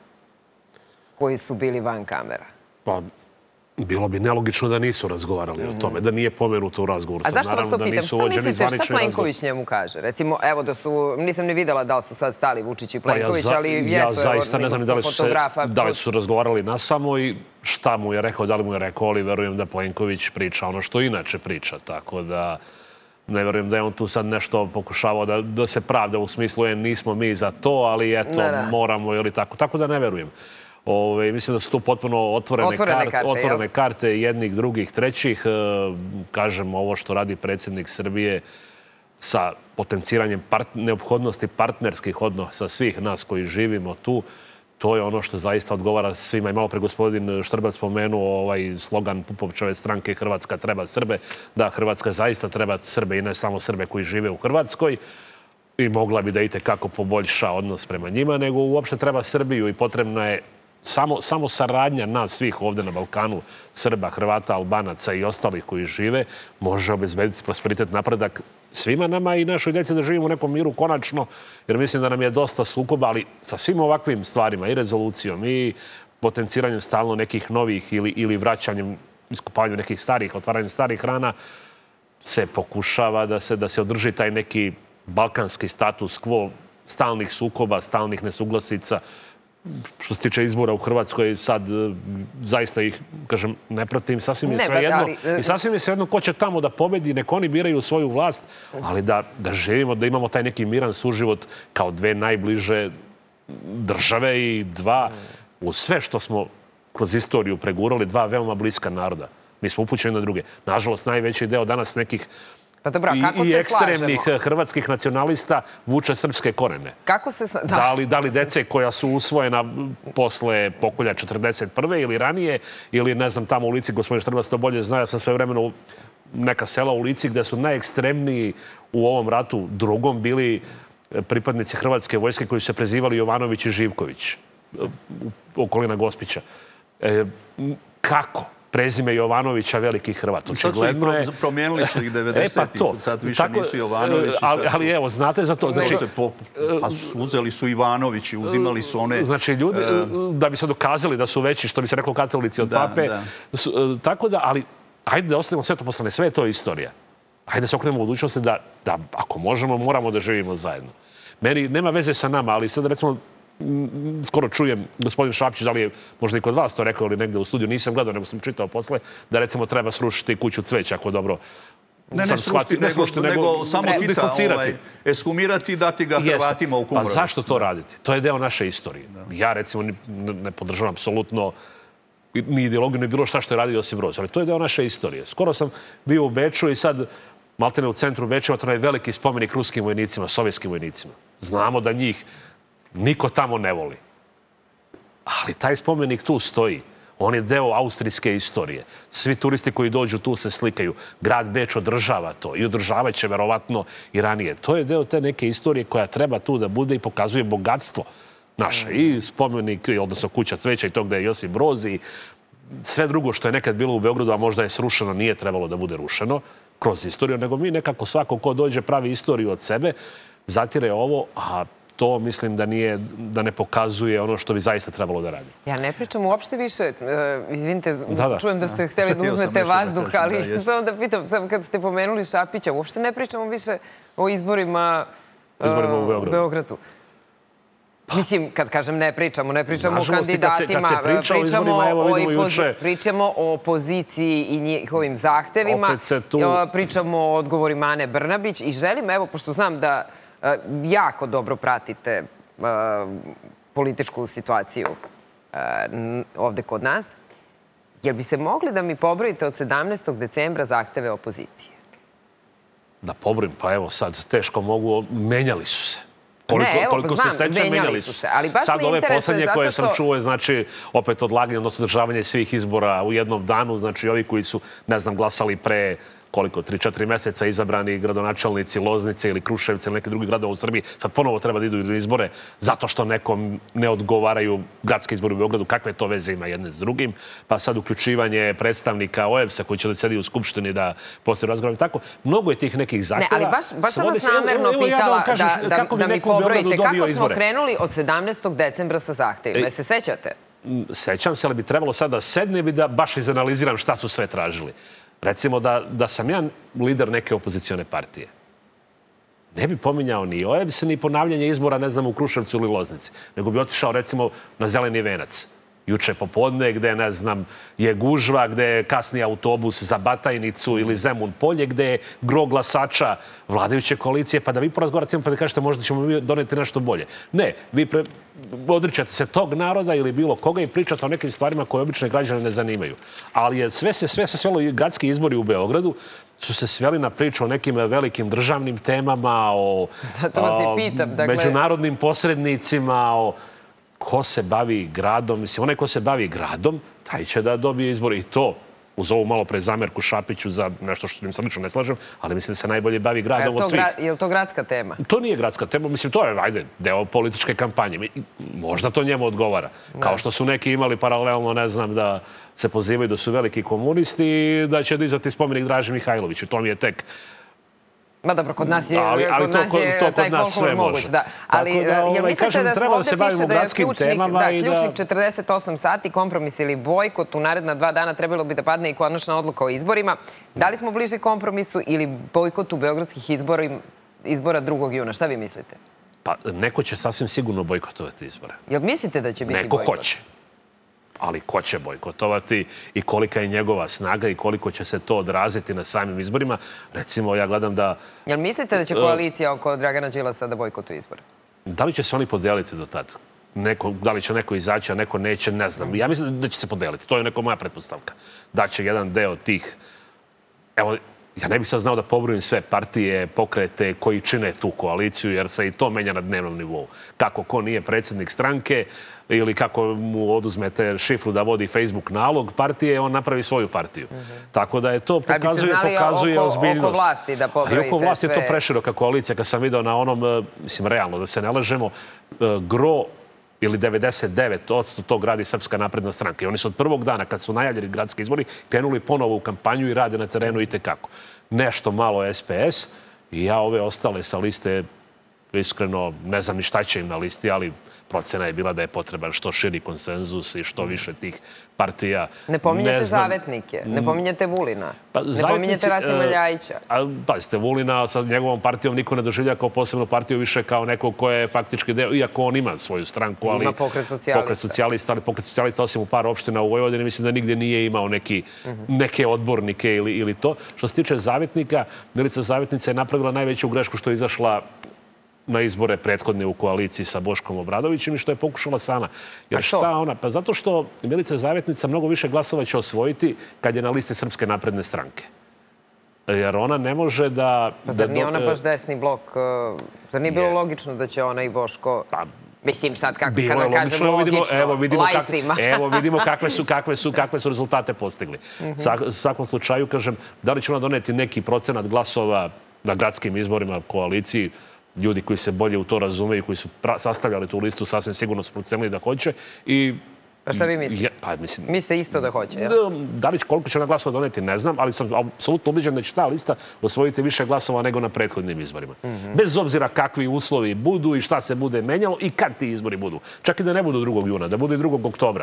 koji su bili van kamera? Pa, bilo bi nelogično da nisu razgovarali o tome, da nije pomenuto u razgovoru. A zašto vas to pitam? Šta mislite, šta Plenković njemu kaže? Recimo, evo da su, nisam ni videla da li su sad stali Vučić i Plenković, ali jesu, ja zaista ne znam da li su razgovarali nasamo i šta mu je rekao, da li mu je rekao, ali verujem da Plenković priča ono što inače priča, tako da ne verujem da je on tu sad nešto pokušavao da se pravda u smislu nismo mi za to, ali eto, moramo ili tako. Tako da ne verujem. Mislim da su tu potpuno otvorene karte jednih, drugih, trećih. Kažem, ovo što radi predsjednik Srbije sa potenciranjem neophodnosti partnerskih odnosa svih nas koji živimo tu, to je ono što zaista odgovara svima. I malo pre gospodin Štrbac spomenuo ovaj slogan Pupovčeve stranke Hrvatska treba Srbe. Da, Hrvatska zaista treba Srbe i ne samo Srbe koji žive u Hrvatskoj. I mogla bi da itekako poboljša odnos prema njima, nego uopšte treba Srbiju i potrebna je samo saradnja nas svih ovdje na Balkanu, Srba, Hrvata, Albanaca i ostalih koji žive, može obezbediti prosperitet, napredak svima nama i našoj djeci da živimo u nekom miru konačno, jer mislim da nam je dosta sukoba, ali sa svim ovakvim stvarima i rezolucijom i potenciranjem stalno nekih novih ili vraćanjem, iskupavanjem nekih starih, otvaranjem starih rana, se pokušava da se održi taj neki balkanski status quo stalnih sukoba, stalnih nesuglasica. Što se tiče izbora u Hrvatskoj, sad zaista ih, kažem, ne pratim, sasvim je sve jedno. I sasvim je sve jedno ko će tamo da pobedi, nek oni biraju svoju vlast, ali da živimo, da imamo taj neki miran suživot kao dve najbliže države i dva, u sve što smo kroz istoriju pregurali, dva veoma bliska naroda. Mi smo upućeni na druge. Nažalost, najveći deo danas nekih i ekstremnih hrvatskih nacionalista vuče srpske korene. Kako se... Da li dece koja su usvojena posle pokolja 1941. ili ranije, ili ne znam, tamo u Lici, gospodin Štrbac to bolje zna, ja sam sve vremeno neka sela u Lici gde su najekstremniji u ovom ratu drugom bili pripadnici Hrvatske vojske koji su se prezivali Jovanović i Živković, okolina Gospića. Kako? Prezime Jovanovića, veliki Hrvat. Sad su ih promijenili su ih 90-ih, sad više nisu Jovanovići. Ali evo, znate za to. Uzeli su Ivanovići, uzimali su one... Znači, ljudi, da bi se dokazali da su veći, što bi se reklo, katolici od pape. Tako da, ali, ajde da ostavimo sve to poslane, sve je to istorija. Ajde da se okrenemo u budućnosti da, ako možemo, moramo da živimo zajedno. Meni nema veze sa nama, ali sad, recimo, skoro čujem, gospodin Šapčić, da li je možda i kod vas to rekao ili negde u studiju, nisam gledao, nego sam čitao posle, da recimo treba srušiti kuću Cveća, ako dobro... Ne srušiti, nego samo eshumirati i dati ga Hrvatima u Kumrovcu. Pa zašto to raditi? To je deo naše istorije. Ja, recimo, ne podržavam apsolutno ni ideologiju, ni bilo šta što je radio Josip Broz, ali to je deo naše istorije. Skoro sam bio u Beču i sad maltene u centru Beča, to je veliki spomenik ruskim vojnicima, sovjetskim vojnicima. Znamo da njih niko tamo ne voli. Ali taj spomenik tu stoji. On je deo austrijske istorije. Svi turisti koji dođu tu se slikaju. Grad Beč održava to i održavat će verovatno i ranije. To je deo te neke istorije koja treba tu da bude i pokazuje bogatstvo naše. I spomenik, odnosno kuća cveća i to gde je Josip Broz i sve drugo što je nekad bilo u Beogradu, a možda je srušeno, nije trebalo da bude rušeno kroz istoriju, nego mi nekako svako ko dođe pravi istoriju od sebe, zatire ovo, a to mislim da ne pokazuje ono što bi zaista trebalo da radi. Ja ne pričam uopšte više, izvinite, čujem da ste htjeli da uzmete vazduh, ali samo da pitam, kad ste pomenuli Šapića, uopšte ne pričamo više o izborima u Beogradu. Mislim, kad kažem ne pričamo o kandidatima, pričamo o opoziciji i njihovim zahtevima, pričamo o odgovorima Ane Brnabić i želim, evo, pošto znam da jako dobro pratite političku situaciju ovde kod nas, jel biste mogli da mi pobrojite od 17. decembra zahteve opozicije? Da pobrojim? Pa evo sad, teško mogu, menjali su se. Ne, evo, znam, menjali su se, ali baš me interesuje zato što... Sad ove poslednje koje sam čuo je, znači, opet odlaganje, odnosno održavanje svih izbora u jednom danu, znači ovi koji su, ne znam, glasali pre koliko, 3-4 meseca izabrani gradonačelnici Loznice ili Kruševca ili neke drugi gradova u Srbiji, sad ponovo treba da idu u izbore zato što nekom ne odgovaraju gradski izbori u Beogradu, kakve to veze ima jedne s drugim, pa sad uključivanje predstavnika OEBS-a koji će da sedi u Skupštini da postoji razgovor. Tako, mnogo je tih nekih zahtjeva. Ne, ali baš sam vas namerno pitala da mi pobrojite kako smo krenuli od 17. decembra sa zahtevima. Se sećate? Sećam se, ali bi trebalo sad da sednem i da baš izanaliziram šta su sve tražili. Recimo da sam ja lider neke opozicione partije. Ne bi pominjao ni OEBS, ni ponavljanje izbora, ne znam, u Kruševcu ili Loznici. Nego bi otišao, recimo, na Zeleni venac. Juče popodne, gde, ne znam, je gužva, gde je kasni autobus za Batajnicu ili Zemun polje, gde je gro glasača vladajuće koalicije, pa da vi porazgovarate pa da kažete možda ćemo mi doneti nešto bolje. Ne, vi odričate se tog naroda ili bilo koga i pričate o nekim stvarima koje obične građane ne zanimaju. Ali je sve se svelo i gradski izbori u Beogradu su se sveli na priču o nekim velikim državnim temama, o međunarodnim posrednicima, o ko se bavi gradom. Mislim, onaj ko se bavi gradom, taj će da dobije izbor. I to, uz ovu malo pre zamerku Šapiću za nešto što im se lično ne slažem, ali mislim da se najbolje bavi gradom od svih. Je li to gradska tema? To nije gradska tema. Mislim, to je, ajde, deo političke kampanje. Možda to njemu odgovara. Kao što su neki imali paralelno, ne znam, da se pozivaju da su veliki komunisti i da će dizati spomenik Draži Mihajloviću. To mi je tek... Ma dobro, kod nas je taj folklor moguć, da. Ali jel mislite da smo ovdje piše da je ključnih 48 sati, kompromis ili bojkot u naredna 2 dana trebalo bi da padne i konačna odluka o izborima? Da li smo bliži kompromisu ili bojkotu beogradskih izbora 2. juna? Šta vi mislite? Pa neko će sasvim sigurno bojkotovati izbore. Jel mislite da će biti bojkot? Neko hoće. Ali ko će bojkotovati i kolika je njegova snaga i koliko će se to odraziti na samim izborima. Recimo, ja gledam da... Jel mislite da će koalicija oko Dragana Đilasa da bojkotuje izbore? Da li će se oni podeliti do tada? Da li će neko izaći, a neko neće, ne znam. Ja mislim da će se podeliti. To je neko moja pretpostavka. Da će jedan deo tih... Evo, ja ne bih sad znao da pobrojim sve partije, pokrete koji čine tu koaliciju, jer se i to menja na dnevnom nivou. Kako ko nije predsjednik stranke ili kako mu oduzmete šifru da vodi Facebook nalog partije, on napravi svoju partiju. Tako da je to pokazuje ozbiljnost. Oko vlasti da pobrojite sve... Oko vlasti je to preširoka koalicija. Kad sam vidio na onom, mislim, realno, da se ne lažemo, gro ili 99% tog radi Srpska napredna stranka. I oni su od prvog dana, kad su najavljeni gradski izbori, krenuli ponovo u kampanju i rade na terenu i tekako. Nešto malo SPS i ja ove ostale sa liste, iskreno, ne znam ni šta će im na listi, ali procena je bila da je potreban što širi konsenzus i što više tih partija. Ne pominjate zavetnike, ne pominjate Vulina, ne pominjate Rasima Ljajića. Pazite, Vulina sa njegovom partijom niko ne doživlja kao posebnu partiju, više kao nekog ko je faktički deo, iako on ima svoju stranku, ali... Ima pokret socijalista. Ali pokret socijalista, osim u par opština u Vojvodini, mislim da nigde nije imao neke odbornike ili to. Što se tiče zavetnika, Milica Zavetnica je napravila najveću grešku što je izašla na izbore prethodne u koaliciji sa Boškom Obradovićem i što je pokušala sama. A što? Pa zato što Milica Zavetnica mnogo više glasova će osvojiti kad je na listi Srpske napredne stranke. jer ona ne može da... Pa zar nije ona baš desni blok? Zar nije bilo logično da će ona i Boško... Mislim sad, kada kažem logično, lajcima. Evo vidimo kakve su rezultate postigli. U svakom slučaju, kažem, da li će ona doneti neki procenat glasova na gradskim izborima, koaliciji, ljudi koji se bolje u to razumeju, koji su sastavljali tu listu, sasvim sigurno su procenili da hoće. Pa šta vi mislite? Mislite isto da hoće, jel? Da li koliko će ona glasova doneti, ne znam, ali sam apsolutno ubeđen da će ta lista osvojiti više glasova nego na prethodnim izborima. Bez obzira kakvi uslovi budu i šta se bude menjalo i kad ti izbori budu. Čak i da ne budu 2. juna, da budu i 2. oktobra.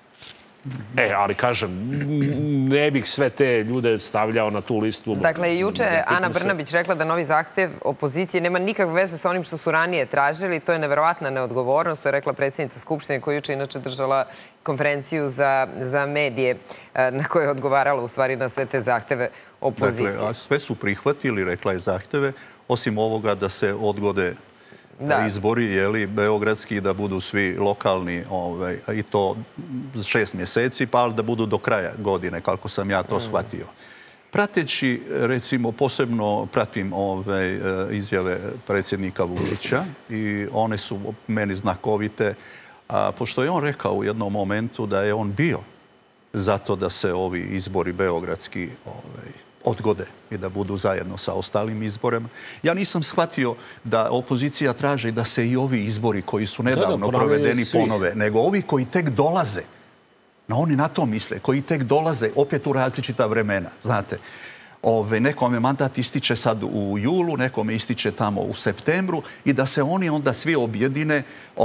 Ali kažem, ne bih sve te ljude stavljao na tu listu. Dakle, juče je Ana Brnabić rekla da novi zahtev opozicije nema nikakve veze sa onim što su ranije tražili. To je neverovatna neodgovornost. To je rekla predsjednica Skupštine koja juče inače držala konferenciju za medije na kojoj je odgovarala u stvari na sve te zahteve opozicije. Dakle, sve su prihvatili, rekla je, zahteve, osim ovoga da se odgode izbori, beogradski, da budu svi lokalni i to 6 mjeseci, pa da budu do kraja godine, kako sam ja to shvatio. Prateći, recimo, posebno pratim izjave predsjednika Vučića i one su meni znakovite, pošto je on rekao u jednom momentu da je on bio zato da se ovi izbori beogradski odgode i da budu zajedno sa ostalim izborima. Ja nisam shvatio da opozicija traži da se i ovi izbori koji su nedavno provedeni ponove, nego ovi koji tek dolaze, oni na to misle, koji tek dolaze opet u različita vremena, znate. Nekome mandat ističe sad u julu, nekome ističe tamo u septembru i da se oni onda svi objedine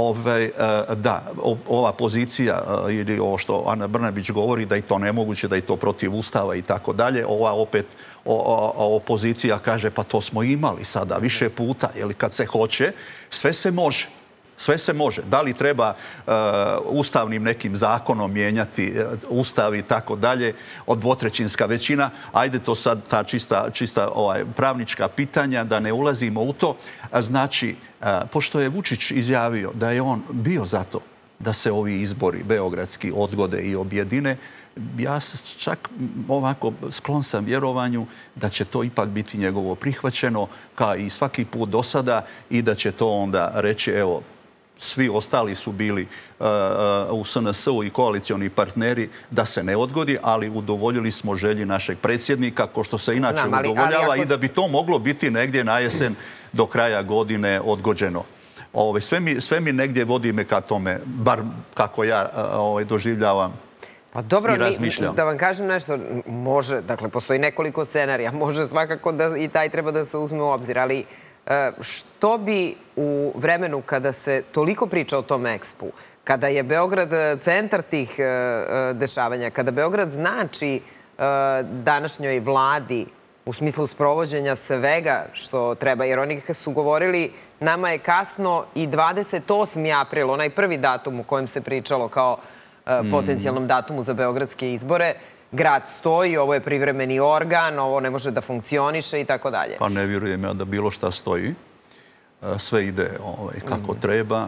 da ova pozicija ili ovo što Ana Brnabić govori da je to nemoguće, da je to protiv Ustava i tako dalje. Ova opet opozicija kaže pa to smo imali sada više puta, jer kad se hoće sve se može. Sve se može. Da li treba ustavnim nekim zakonom mijenjati ustav i tako dalje, od dvotrećinska većina, ajde to sad ta čista pravnička pitanja, da ne ulazimo u to. Znači, pošto je Vučić izjavio da je on bio za to da se ovi izbori beogradski odgode i objedine, ja čak ovako sklon sam vjerovanju da će to ipak biti njegovo prihvaćeno kao i svaki put do sada i da će to onda reći, evo, svi ostali su bili u SNS-u i koalicioni partneri da se ne odgodi, ali udovoljili smo želji našeg predsjednika, ko što se inače udovoljava i da bi to moglo biti negdje na jesen do kraja godine odgođeno. Sve mi negdje vodi me ka tome, bar kako ja doživljavam. Pa dobro, da vam kažem nešto, može, dakle, postoji nekoliko scenarija, može svakako da i taj treba da se uzme u obzir, ali što bi u vremenu kada se toliko priča o tom Expu, kada je Beograd centar tih dešavanja, kada Beograd znači današnjoj vladi u smislu sprovođenja svega što treba, jer oni su govorili nama je kasno i 28. april, onaj prvi datum u kojem se pričalo kao potencijalnom datumu za beogradske izbore, grad stoji, ovo je privremeni organ, ovo ne može da funkcioniše i tako dalje. Pa ne vjerujem ja da bilo šta stoji. Sve ide kako treba.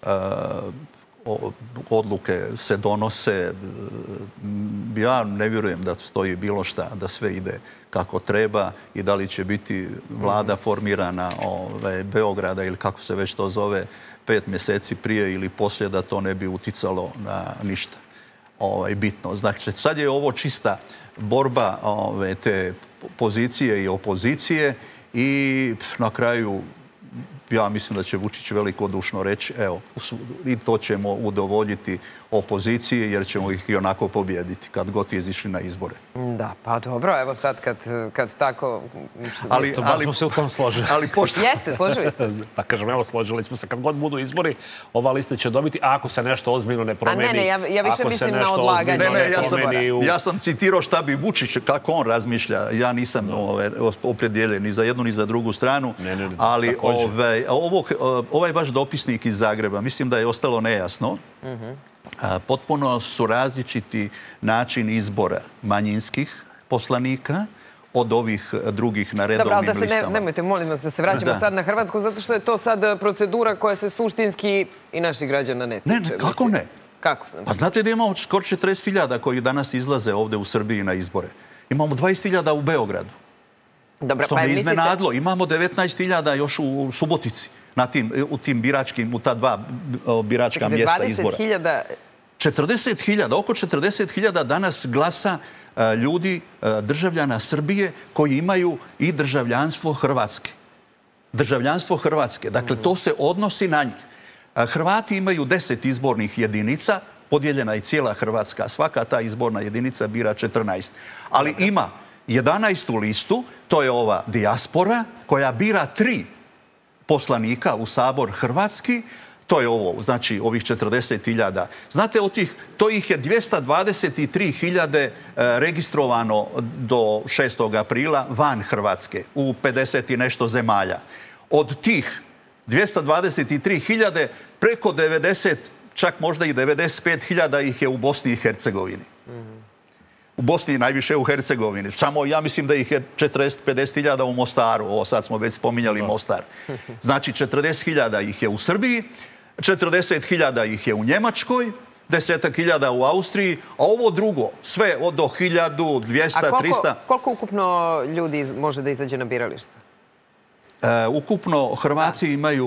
Odluke se donose. Ja ne vjerujem da stoji bilo šta, da sve ide kako treba i da li će biti vlada formirana Beograda ili kako se već to zove 5 mjeseci prije ili poslije, da to ne bi uticalo na ništa bitno. Znači, sad je ovo čista borba te pozicije i opozicije i na kraju ja mislim da će Vučić velikodušno reći, evo, i to ćemo udovoljiti opoziciji jer ćemo ih i onako pobijediti kad god izišli na izbore. Da, pa dobro, evo sad kad tako... Ali smo se u tom složili. Jeste, složili ste se. Pa kažem, evo, složili smo se. Kad god budu izbori, ova lista će dobiti, a ako se nešto ozbiljno ne promeni... A ne, ja više mislim na odlaganje. Ja sam citirao šta bi Vučić, kako on razmišlja. Ja nisam opredjeljen ni za jednu ni za drugu stranu, ali ovaj vaš dopisnik iz Zagreba, mislim da je ostalo nejasno. Potpuno su različiti način izbora manjinskih poslanika od ovih drugih na redovnim listama. Dobro, ali nemojte, molim vas, da se vraćamo sad na Hrvatsku, zato što je to sad procedura koja se suštinski i naših građana ne tiče. Ne, kako ne? Kako? Pa znate da imamo skoro 40.000 koji danas izlaze ovde u Srbiji na izbore. Imamo 20.000 u Beogradu. Što me iznenadilo. Imamo 19.000 još u Subotici, u tim biračkim, u ta dva biračka mjesta izbora. 40.000, oko 40.000 danas glasa ljudi, državljana Srbije, koji imaju i državljanstvo Hrvatske. Državljanstvo Hrvatske. Dakle, to se odnosi na njih. Hrvati imaju 10 izbornih jedinica, podijeljena je cijela Hrvatska. Svaka ta izborna jedinica bira 14. Ali ima 11. listu, to je ova dijaspora, koja bira 3 poslanika u Sabor Hrvatski. To je ovo, znači ovih 40.000. Znate, to ih je 223.000 registrovano do 6. aprila van Hrvatske u 50 i nešto zemalja. Od tih 223.000 preko 90, čak možda i 95.000 ih je u Bosni i Hercegovini. U Bosni najviše u Hercegovini. Samo ja mislim da ih je 40-50.000 u Mostaru. Ovo sad smo već spominjali Mostar. Znači 40.000 ih je u Srbiji, 40.000 ih je u Njemačkoj, 10.000 u Austriji, a ovo drugo, sve do 1.000, 200, 300... A koliko ukupno ljudi može da izađe na biralište? Ukupno Hrvati imaju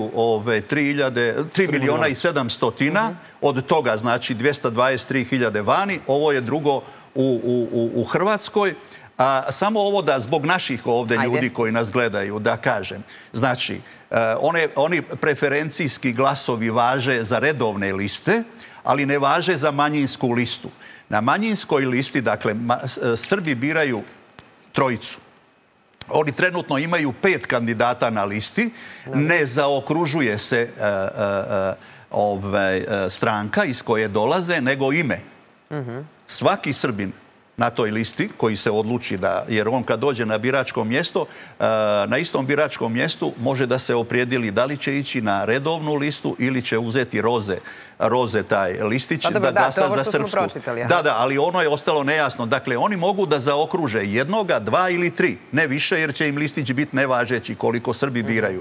3.700.000, od toga znači 223.000 vani, ovo je drugo u Hrvatskoj. Samo ovo da zbog naših ovdje ljudi koji nas gledaju da kažem. Znači, oni preferencijski glasovi važe za redovne liste, ali ne važe za manjinsku listu. Na manjinskoj listi, dakle, Srbi biraju 3. Oni trenutno imaju 5 kandidata na listi. Ne zaokružuje se stranka iz koje dolaze, nego ime. Svaki Srbin na toj listi koji se odluči da, jer on kad dođe na biračko mjesto, na istom biračkom mjestu može da se opredijeli da li će ići na redovnu listu ili će uzeti roze taj listić da glasa za Srpsku. Da, ali ono je ostalo nejasno. Dakle, oni mogu da zaokruže 1, 2 ili 3, ne više jer će im listić biti nevažeći koliko Srbi biraju.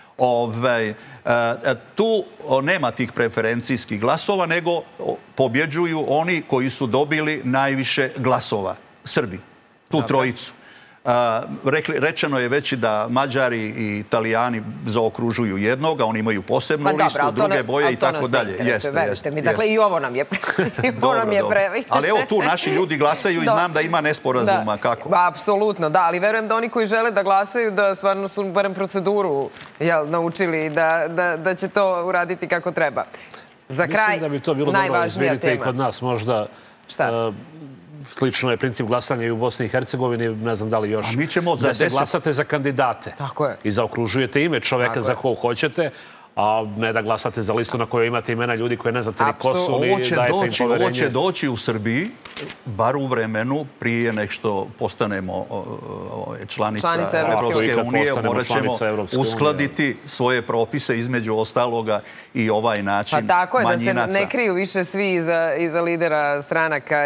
Tu nema tih preferencijskih glasova, nego pobjeđuju oni koji su dobili najviše glasova, Srbi, tu 3. Rečeno je već da Mađari i Italijani zaokružuju 1, oni imaju posebnu listu, druge boje i tako dalje. Verujte mi, dakle i ovo nam je previše. Ali evo tu naši ljudi glasaju i znam da ima nesporazuma. Kako? Apsolutno, da, ali verujem da oni koji žele da glasaju, da stvarno su barem proceduru naučili da će to uraditi kako treba. Za kraj, mislim da bi to bilo dobro, izvinite, i kod nas možda... Šta? Slično je princip glasanja i u Bosni i Hercegovini, ne znam da li još. A mi ćemo za 10... Da se glasate za kandidate. Tako je. I zaokružujete ime čoveka za koga hoćete, a ne da glasate za listu na kojoj imate imena ljudi koje ne znate ni ko su, ni dajete im poverenje. Ovo će doći u Srbiji, bar u vremenu, prije nek što postanemo članica Evropske unije, morat ćemo uskladiti svoje propise, između ostaloga i ovaj način manjinaca. Pa tako je, da se ne kriju više svi iza lidera stranaka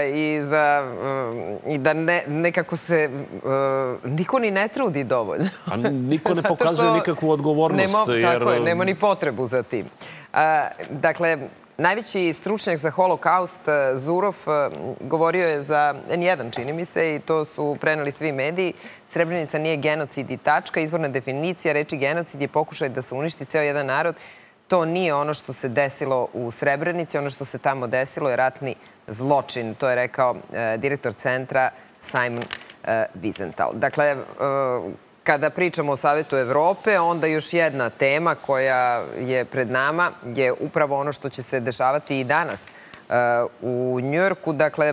i da nekako se niko ni ne trudi dovoljno. A niko ne pokazuje nikakvu odgovornost. Tako je, nema ni potrebu za tim. Dakle, najveći stručnjak za holokaust, Zurov, govorio je za N1, čini mi se, i to su preneli svi mediji. Srebrenica nije genocid i tačka. Izvorna definicija reči genocid je pokušaj da se uništi ceo jedan narod. To nije ono što se desilo u Srebrenici. Ono što se tamo desilo je ratni zločin. To je rekao direktor centra Simon Wiesenthal. Dakle, kada pričamo o Savetu Evrope, onda još jedna tema koja je pred nama je upravo ono što će se dešavati i danas u Njujorku. Dakle,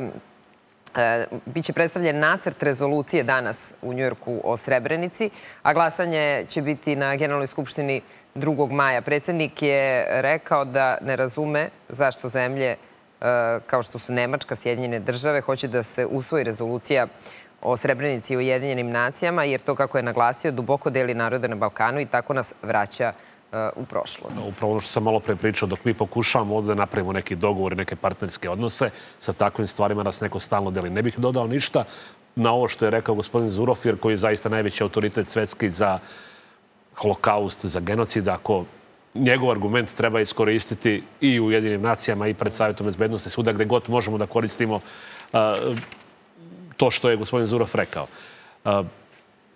biće predstavljen nacrt rezolucije danas u Njujorku o Srebrenici, a glasanje će biti na Generalnoj skupštini 2. maja. Predsjednik je rekao da ne razume zašto zemlje kao što su Nemačka, Sjedinjene države, hoće da se usvoji rezolucija o Srebrenici i Ujedinjenim nacijama, jer to, kako je naglasio, duboko deli narode na Balkanu i tako nas vraća u prošlost. Upravo ono što sam malo pre pričao, dok mi pokušavamo ovdje da napravimo neki dogovor i neke partnerske odnose, sa takvim stvarima nas neko stalno deli. Ne bih dodao ništa na ovo što je rekao gospodin Zurov, jer koji je zaista najveći autoritet svetski za holokaust, za genocid. Ako njegov argument treba iskoristiti i u Ujedinjenim nacijama i pred Savjetom bezbednosti, svuda gde god možemo da koristimo to što je gospodin Zurov rekao.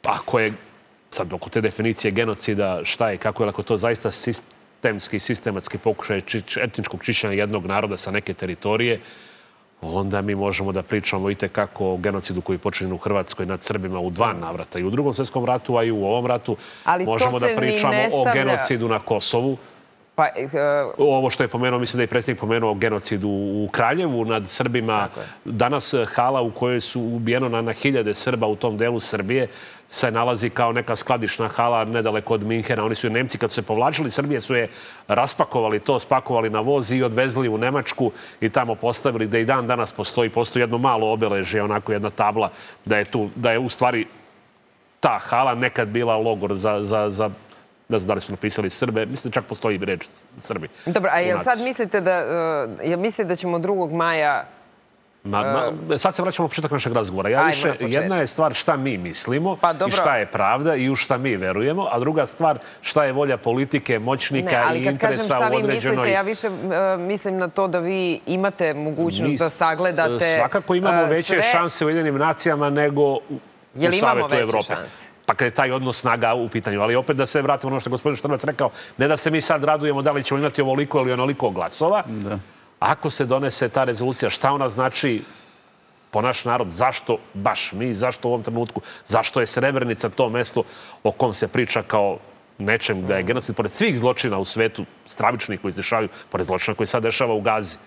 ako je, sad oko te definicije genocida, šta je, kako je, ako to zaista sistematski pokušaj etničkog čišćenja jednog naroda sa neke teritorije, onda mi možemo da pričamo i tekako o genocidu koji je počinjen u Hrvatskoj nad Srbima u 2 navrata. I u Drugom svjetskom ratu, a i u ovom ratu. Možemo da pričamo o genocidu na Kosovu. Ovo što je pomenuo, mislim da je predsjednik pomenuo genocidu u Kraljevu nad Srbima. Danas hala u kojoj su ubijeno na 1000 Srba u tom delu Srbije se nalazi kao neka skladišna hala nedaleko od Minhena. Oni su Nemci kad su se povlačili Srbije su je raspakovali to, spakovali na voz i odvezli u Nemačku i tamo postavili da i dan danas postoji jedno malo obeležje, onako jedna tabla da je u stvari ta hala nekad bila logor za ne znam da li su napisali Srbe, mislim čak postoji reč Srbi. Dobro, a jel sad mislite da ćemo 2. maja... Sad se vraćamo u početak našeg razgovora. Jedna je stvar šta mi mislimo i šta je pravda i u šta mi verujemo, a druga stvar šta je volja politike, moćnika i interesa u određenoj... Ali kad kažem šta vi mislite, ja više mislim na to da vi imate mogućnost da sagledate... Svakako imamo veće šanse u Ujedinim nacijama nego u Savetu Evrope. Pa kada je taj odnos snaga u pitanju. Ali opet da se vratimo ono što je gospodin Štrbac rekao, ne da se mi sad radujemo da li ćemo imati ovoliko ili onoliko glasova. Ako se donese ta rezolucija, šta ona znači po naš narod, zašto baš mi, zašto u ovom trenutku, zašto je Srebrenica to mesto o kom se priča kao nečem da je genocid, pored svih zločina u svetu, stravičnih koji se dešavaju, pored zločina koji sad dešava u Gazi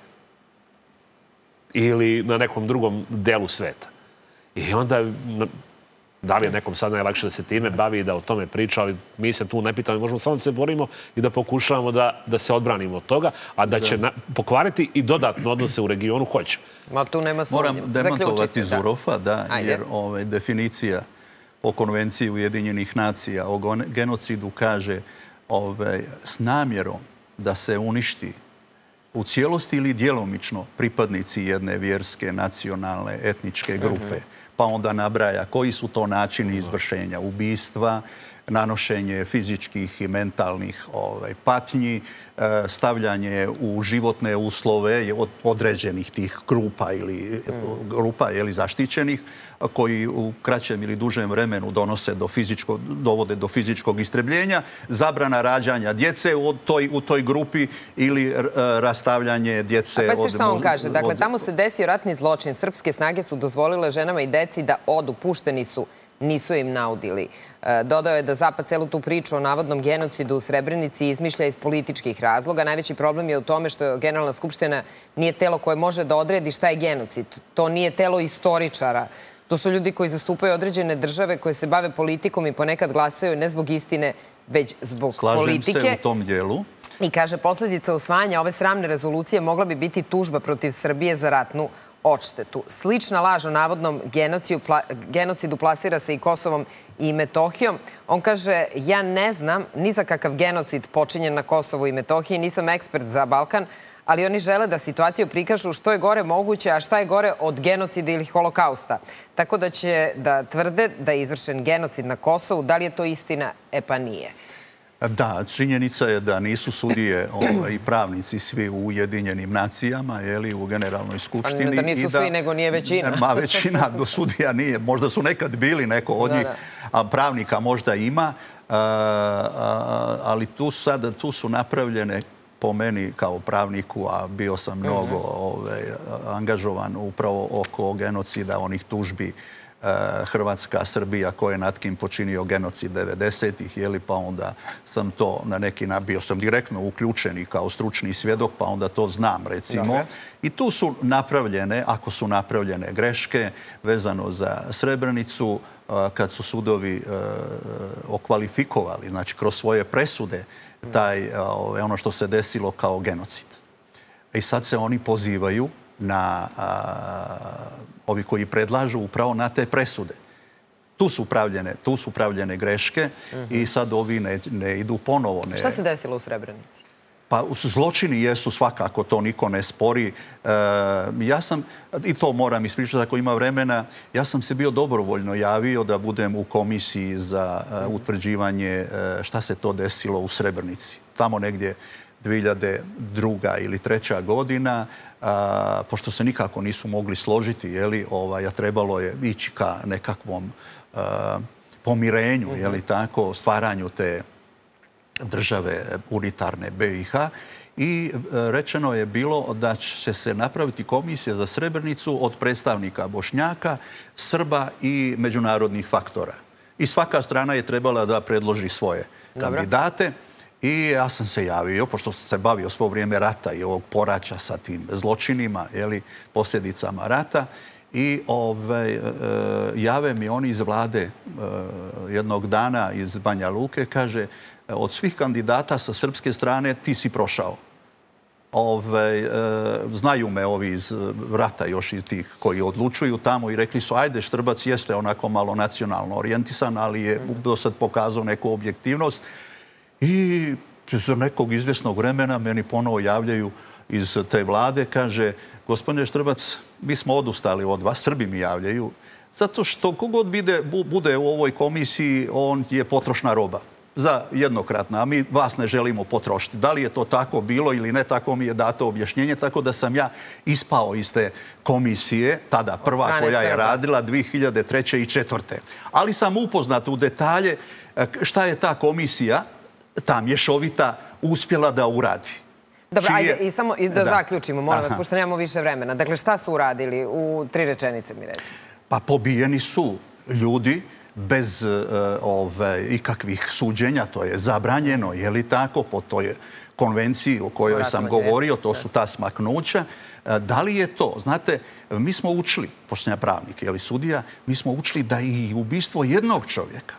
ili na nekom drugom delu sveta. I onda... Da li je nekom sad najlakše da se time bavi i da o tome priča, ali mi se tu ne pitamo. Možemo samo da se borimo i da pokušavamo da se odbranimo od toga, a da će pokvariti i dodatno odnose u regionu hoće. Ma tu nema sumnje. Moram demantovati Zurofa, jer definicija po Konvenciji Ujedinjenih nacija o genocidu kaže s namjerom da se uništi u cijelosti ili djelomično pripadnici jedne vjerske, nacionalne, etničke grupe. Pa onda nabraja koji su to načini izvršenja ubistva, nanošenje fizičkih i mentalnih patnji, stavljanje u životne uslove od određenih tih grupa ili zaštićenih, koji u kraćem ili dužem vremenu dovode do fizičkog istrebljenja, zabrana rađanja djece u toj grupi ili rastavljanje djece od... A pa što on kaže? Dakle, tamo se desio ratni zločin. Srpske snage su dozvolile ženama i deci da odu, pušteni su. Nisu im naudili. Dodao je da Zapad celu tu priču o navodnom genocidu u Srebrenici izmišlja iz političkih razloga. Najveći problem je u tome što Generalna skupština nije telo koje može da odredi šta je genocid. To nije telo istoričara. To su ljudi koji zastupaju određene države koje se bave politikom i ponekad glasaju ne zbog istine, već zbog politike. Slažem se u tom dijelu. I kaže, posljedica usvajanja ove sramne rezolucije mogla bi biti tužba protiv Srbije za ratnu odštetu. Slična laž o navodnom genocidu plasira se i Kosovom i Metohijom. On kaže, ja ne znam ni za kakav genocid počinjen na Kosovu i Metohiji, nisam ekspert za Balkan, ali oni žele da situaciju prikažu što je gore moguće, a šta je gore od genocida ili holokausta. Tako da će da tvrde da je izvršen genocid na Kosovu. Da li je to istina? E pa nije. Da, činjenica je da nisu sudije i pravnici svi u Ujedinjenim nacijama, u Generalnoj skupštini. Da nisu svi, nego nije većina. Ma većina do sudija nije. Možda su nekad bili neko od njih, a pravnika možda ima, ali tu su napravljene po meni kao pravniku, a bio sam mnogo angažovan upravo oko genocida, onih tužbi Hrvatska, Srbija, ko je nad kim počinio genocid 90-ih, pa onda sam to na neki način, bio sam direktno uključen i kao stručni svjedok, pa onda to znam, recimo. I tu su napravljene, ako su napravljene greške, vezano za Srebrenicu, kad su sudovi okvalifikovali, znači kroz svoje presude, ono što se desilo kao genocid. I sad se oni pozivaju na ovi koji predlažu upravo na te presude. Tu su pravljene greške i sad ovi ne idu ponovo. Šta se desilo u Srebrenici? Pa zločini jesu svakako, to niko ne spori. Ja sam, i to moram ispričati ako ima vremena, ja sam se bio dobrovoljno javio da budem u komisiji za utvrđivanje šta se to desilo u Srebrenici. Tamo negdje 2002. ili 2003. godina, pošto se nikako nisu mogli složiti, a trebalo je ići ka nekakvom pomirenju, je li tako, stvaranju te države unitarne BiH. I rečeno je bilo da će se napraviti komisija za Srebrenicu od predstavnika Bošnjaka, Srba i međunarodnih faktora. I svaka strana je trebala da predloži svoje kandidate. I ja sam se javio, pošto sam se bavio svo vrijeme rata i ovog poraća sa tim zločinima, posljedicama rata. I jave mi oni iz vlade jednog dana iz Banja Luke, kaže, od svih kandidata sa srpske strane ti si prošao. Znaju me ovi iz rata još iz tih koji odlučuju tamo i rekli su, ajde, Štrbac jeste onako malo nacionalno orijentisan, ali je do sad pokazao neku objektivnost. I za nekog izvjesnog vremena meni ponovo javljaju iz te vlade, kaže, gospodine Štrbac, mi smo odustali od vas, Srbi mi javljaju, zato što kogod bude u ovoj komisiji, on je potrošna roba za jednokratna, a mi vas ne želimo potrošiti. Da li je to tako bilo ili ne, tako mi je dato objašnjenje, tako da sam ja ispao iz te komisije, tada prva koja je radila 2003. i 2004. Ali sam upoznat u detalje šta je ta komisija, ta mješovita, uspjela da uradi. Dobro, ajde, i samo da zaključimo, molim vas, pošto nemamo više vremena. Dakle, šta su uradili? U 3 rečenice mi recimo. Pa pobijeni su ljudi bez ikakvih suđenja, to je zabranjeno, je li tako, po toj konvenciji o kojoj sam govorio, to su ta smaknuća. Da li je to? Znate, mi smo učili, pošto sam ja pravnik, je li sudija, mi smo učili da i ubistvo jednog čovjeka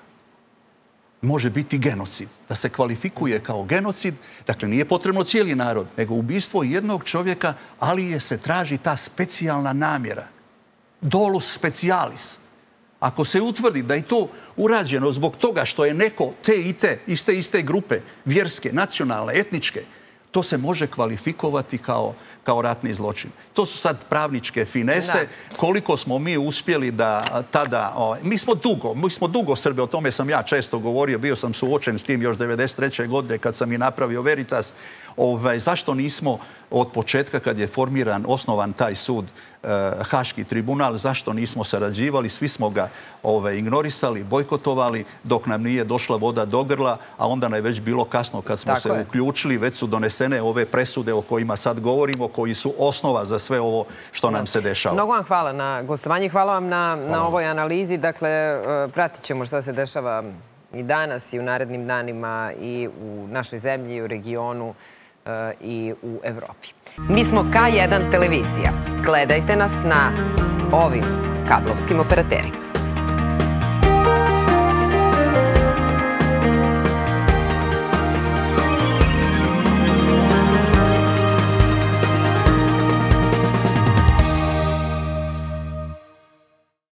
može biti genocid, da se kvalifikuje kao genocid, dakle nije potrebno cijeli narod, nego ubistvo jednog čovjeka, ali se traži ta specijalna namjera, dolus specialis. Ako se utvrdi da je to urađeno zbog toga što je neko te i te, iste grupe, vjerske, nacionalne, etničke, to se može kvalifikovati kao ratni zločin. To su sad pravničke finese. Koliko smo mi uspjeli da tada... Mi smo dugo Srbe, o tome sam ja često govorio, bio sam suočen s tim još 1993. godine kad sam i napravio Veritas. Zašto nismo od početka kad je osnovan taj sud, Haški tribunal, zašto nismo sarađivali, svi smo ga ignorisali, bojkotovali dok nam nije došla voda do grla, a onda je već bilo kasno kad smo se uključili, već su donesene ove presude o kojima sad govorimo, koji su osnova za sve ovo što nam se dešava. Mnogo vam hvala na gostovanju i hvala vam na ovoj analizi. Dakle, pratit ćemo što se dešava i danas i u narednim danima i u našoj zemlji i u regionu i u Evropi. Mi smo K1 televizija. Gledajte nas na ovim kablovskim operaterima.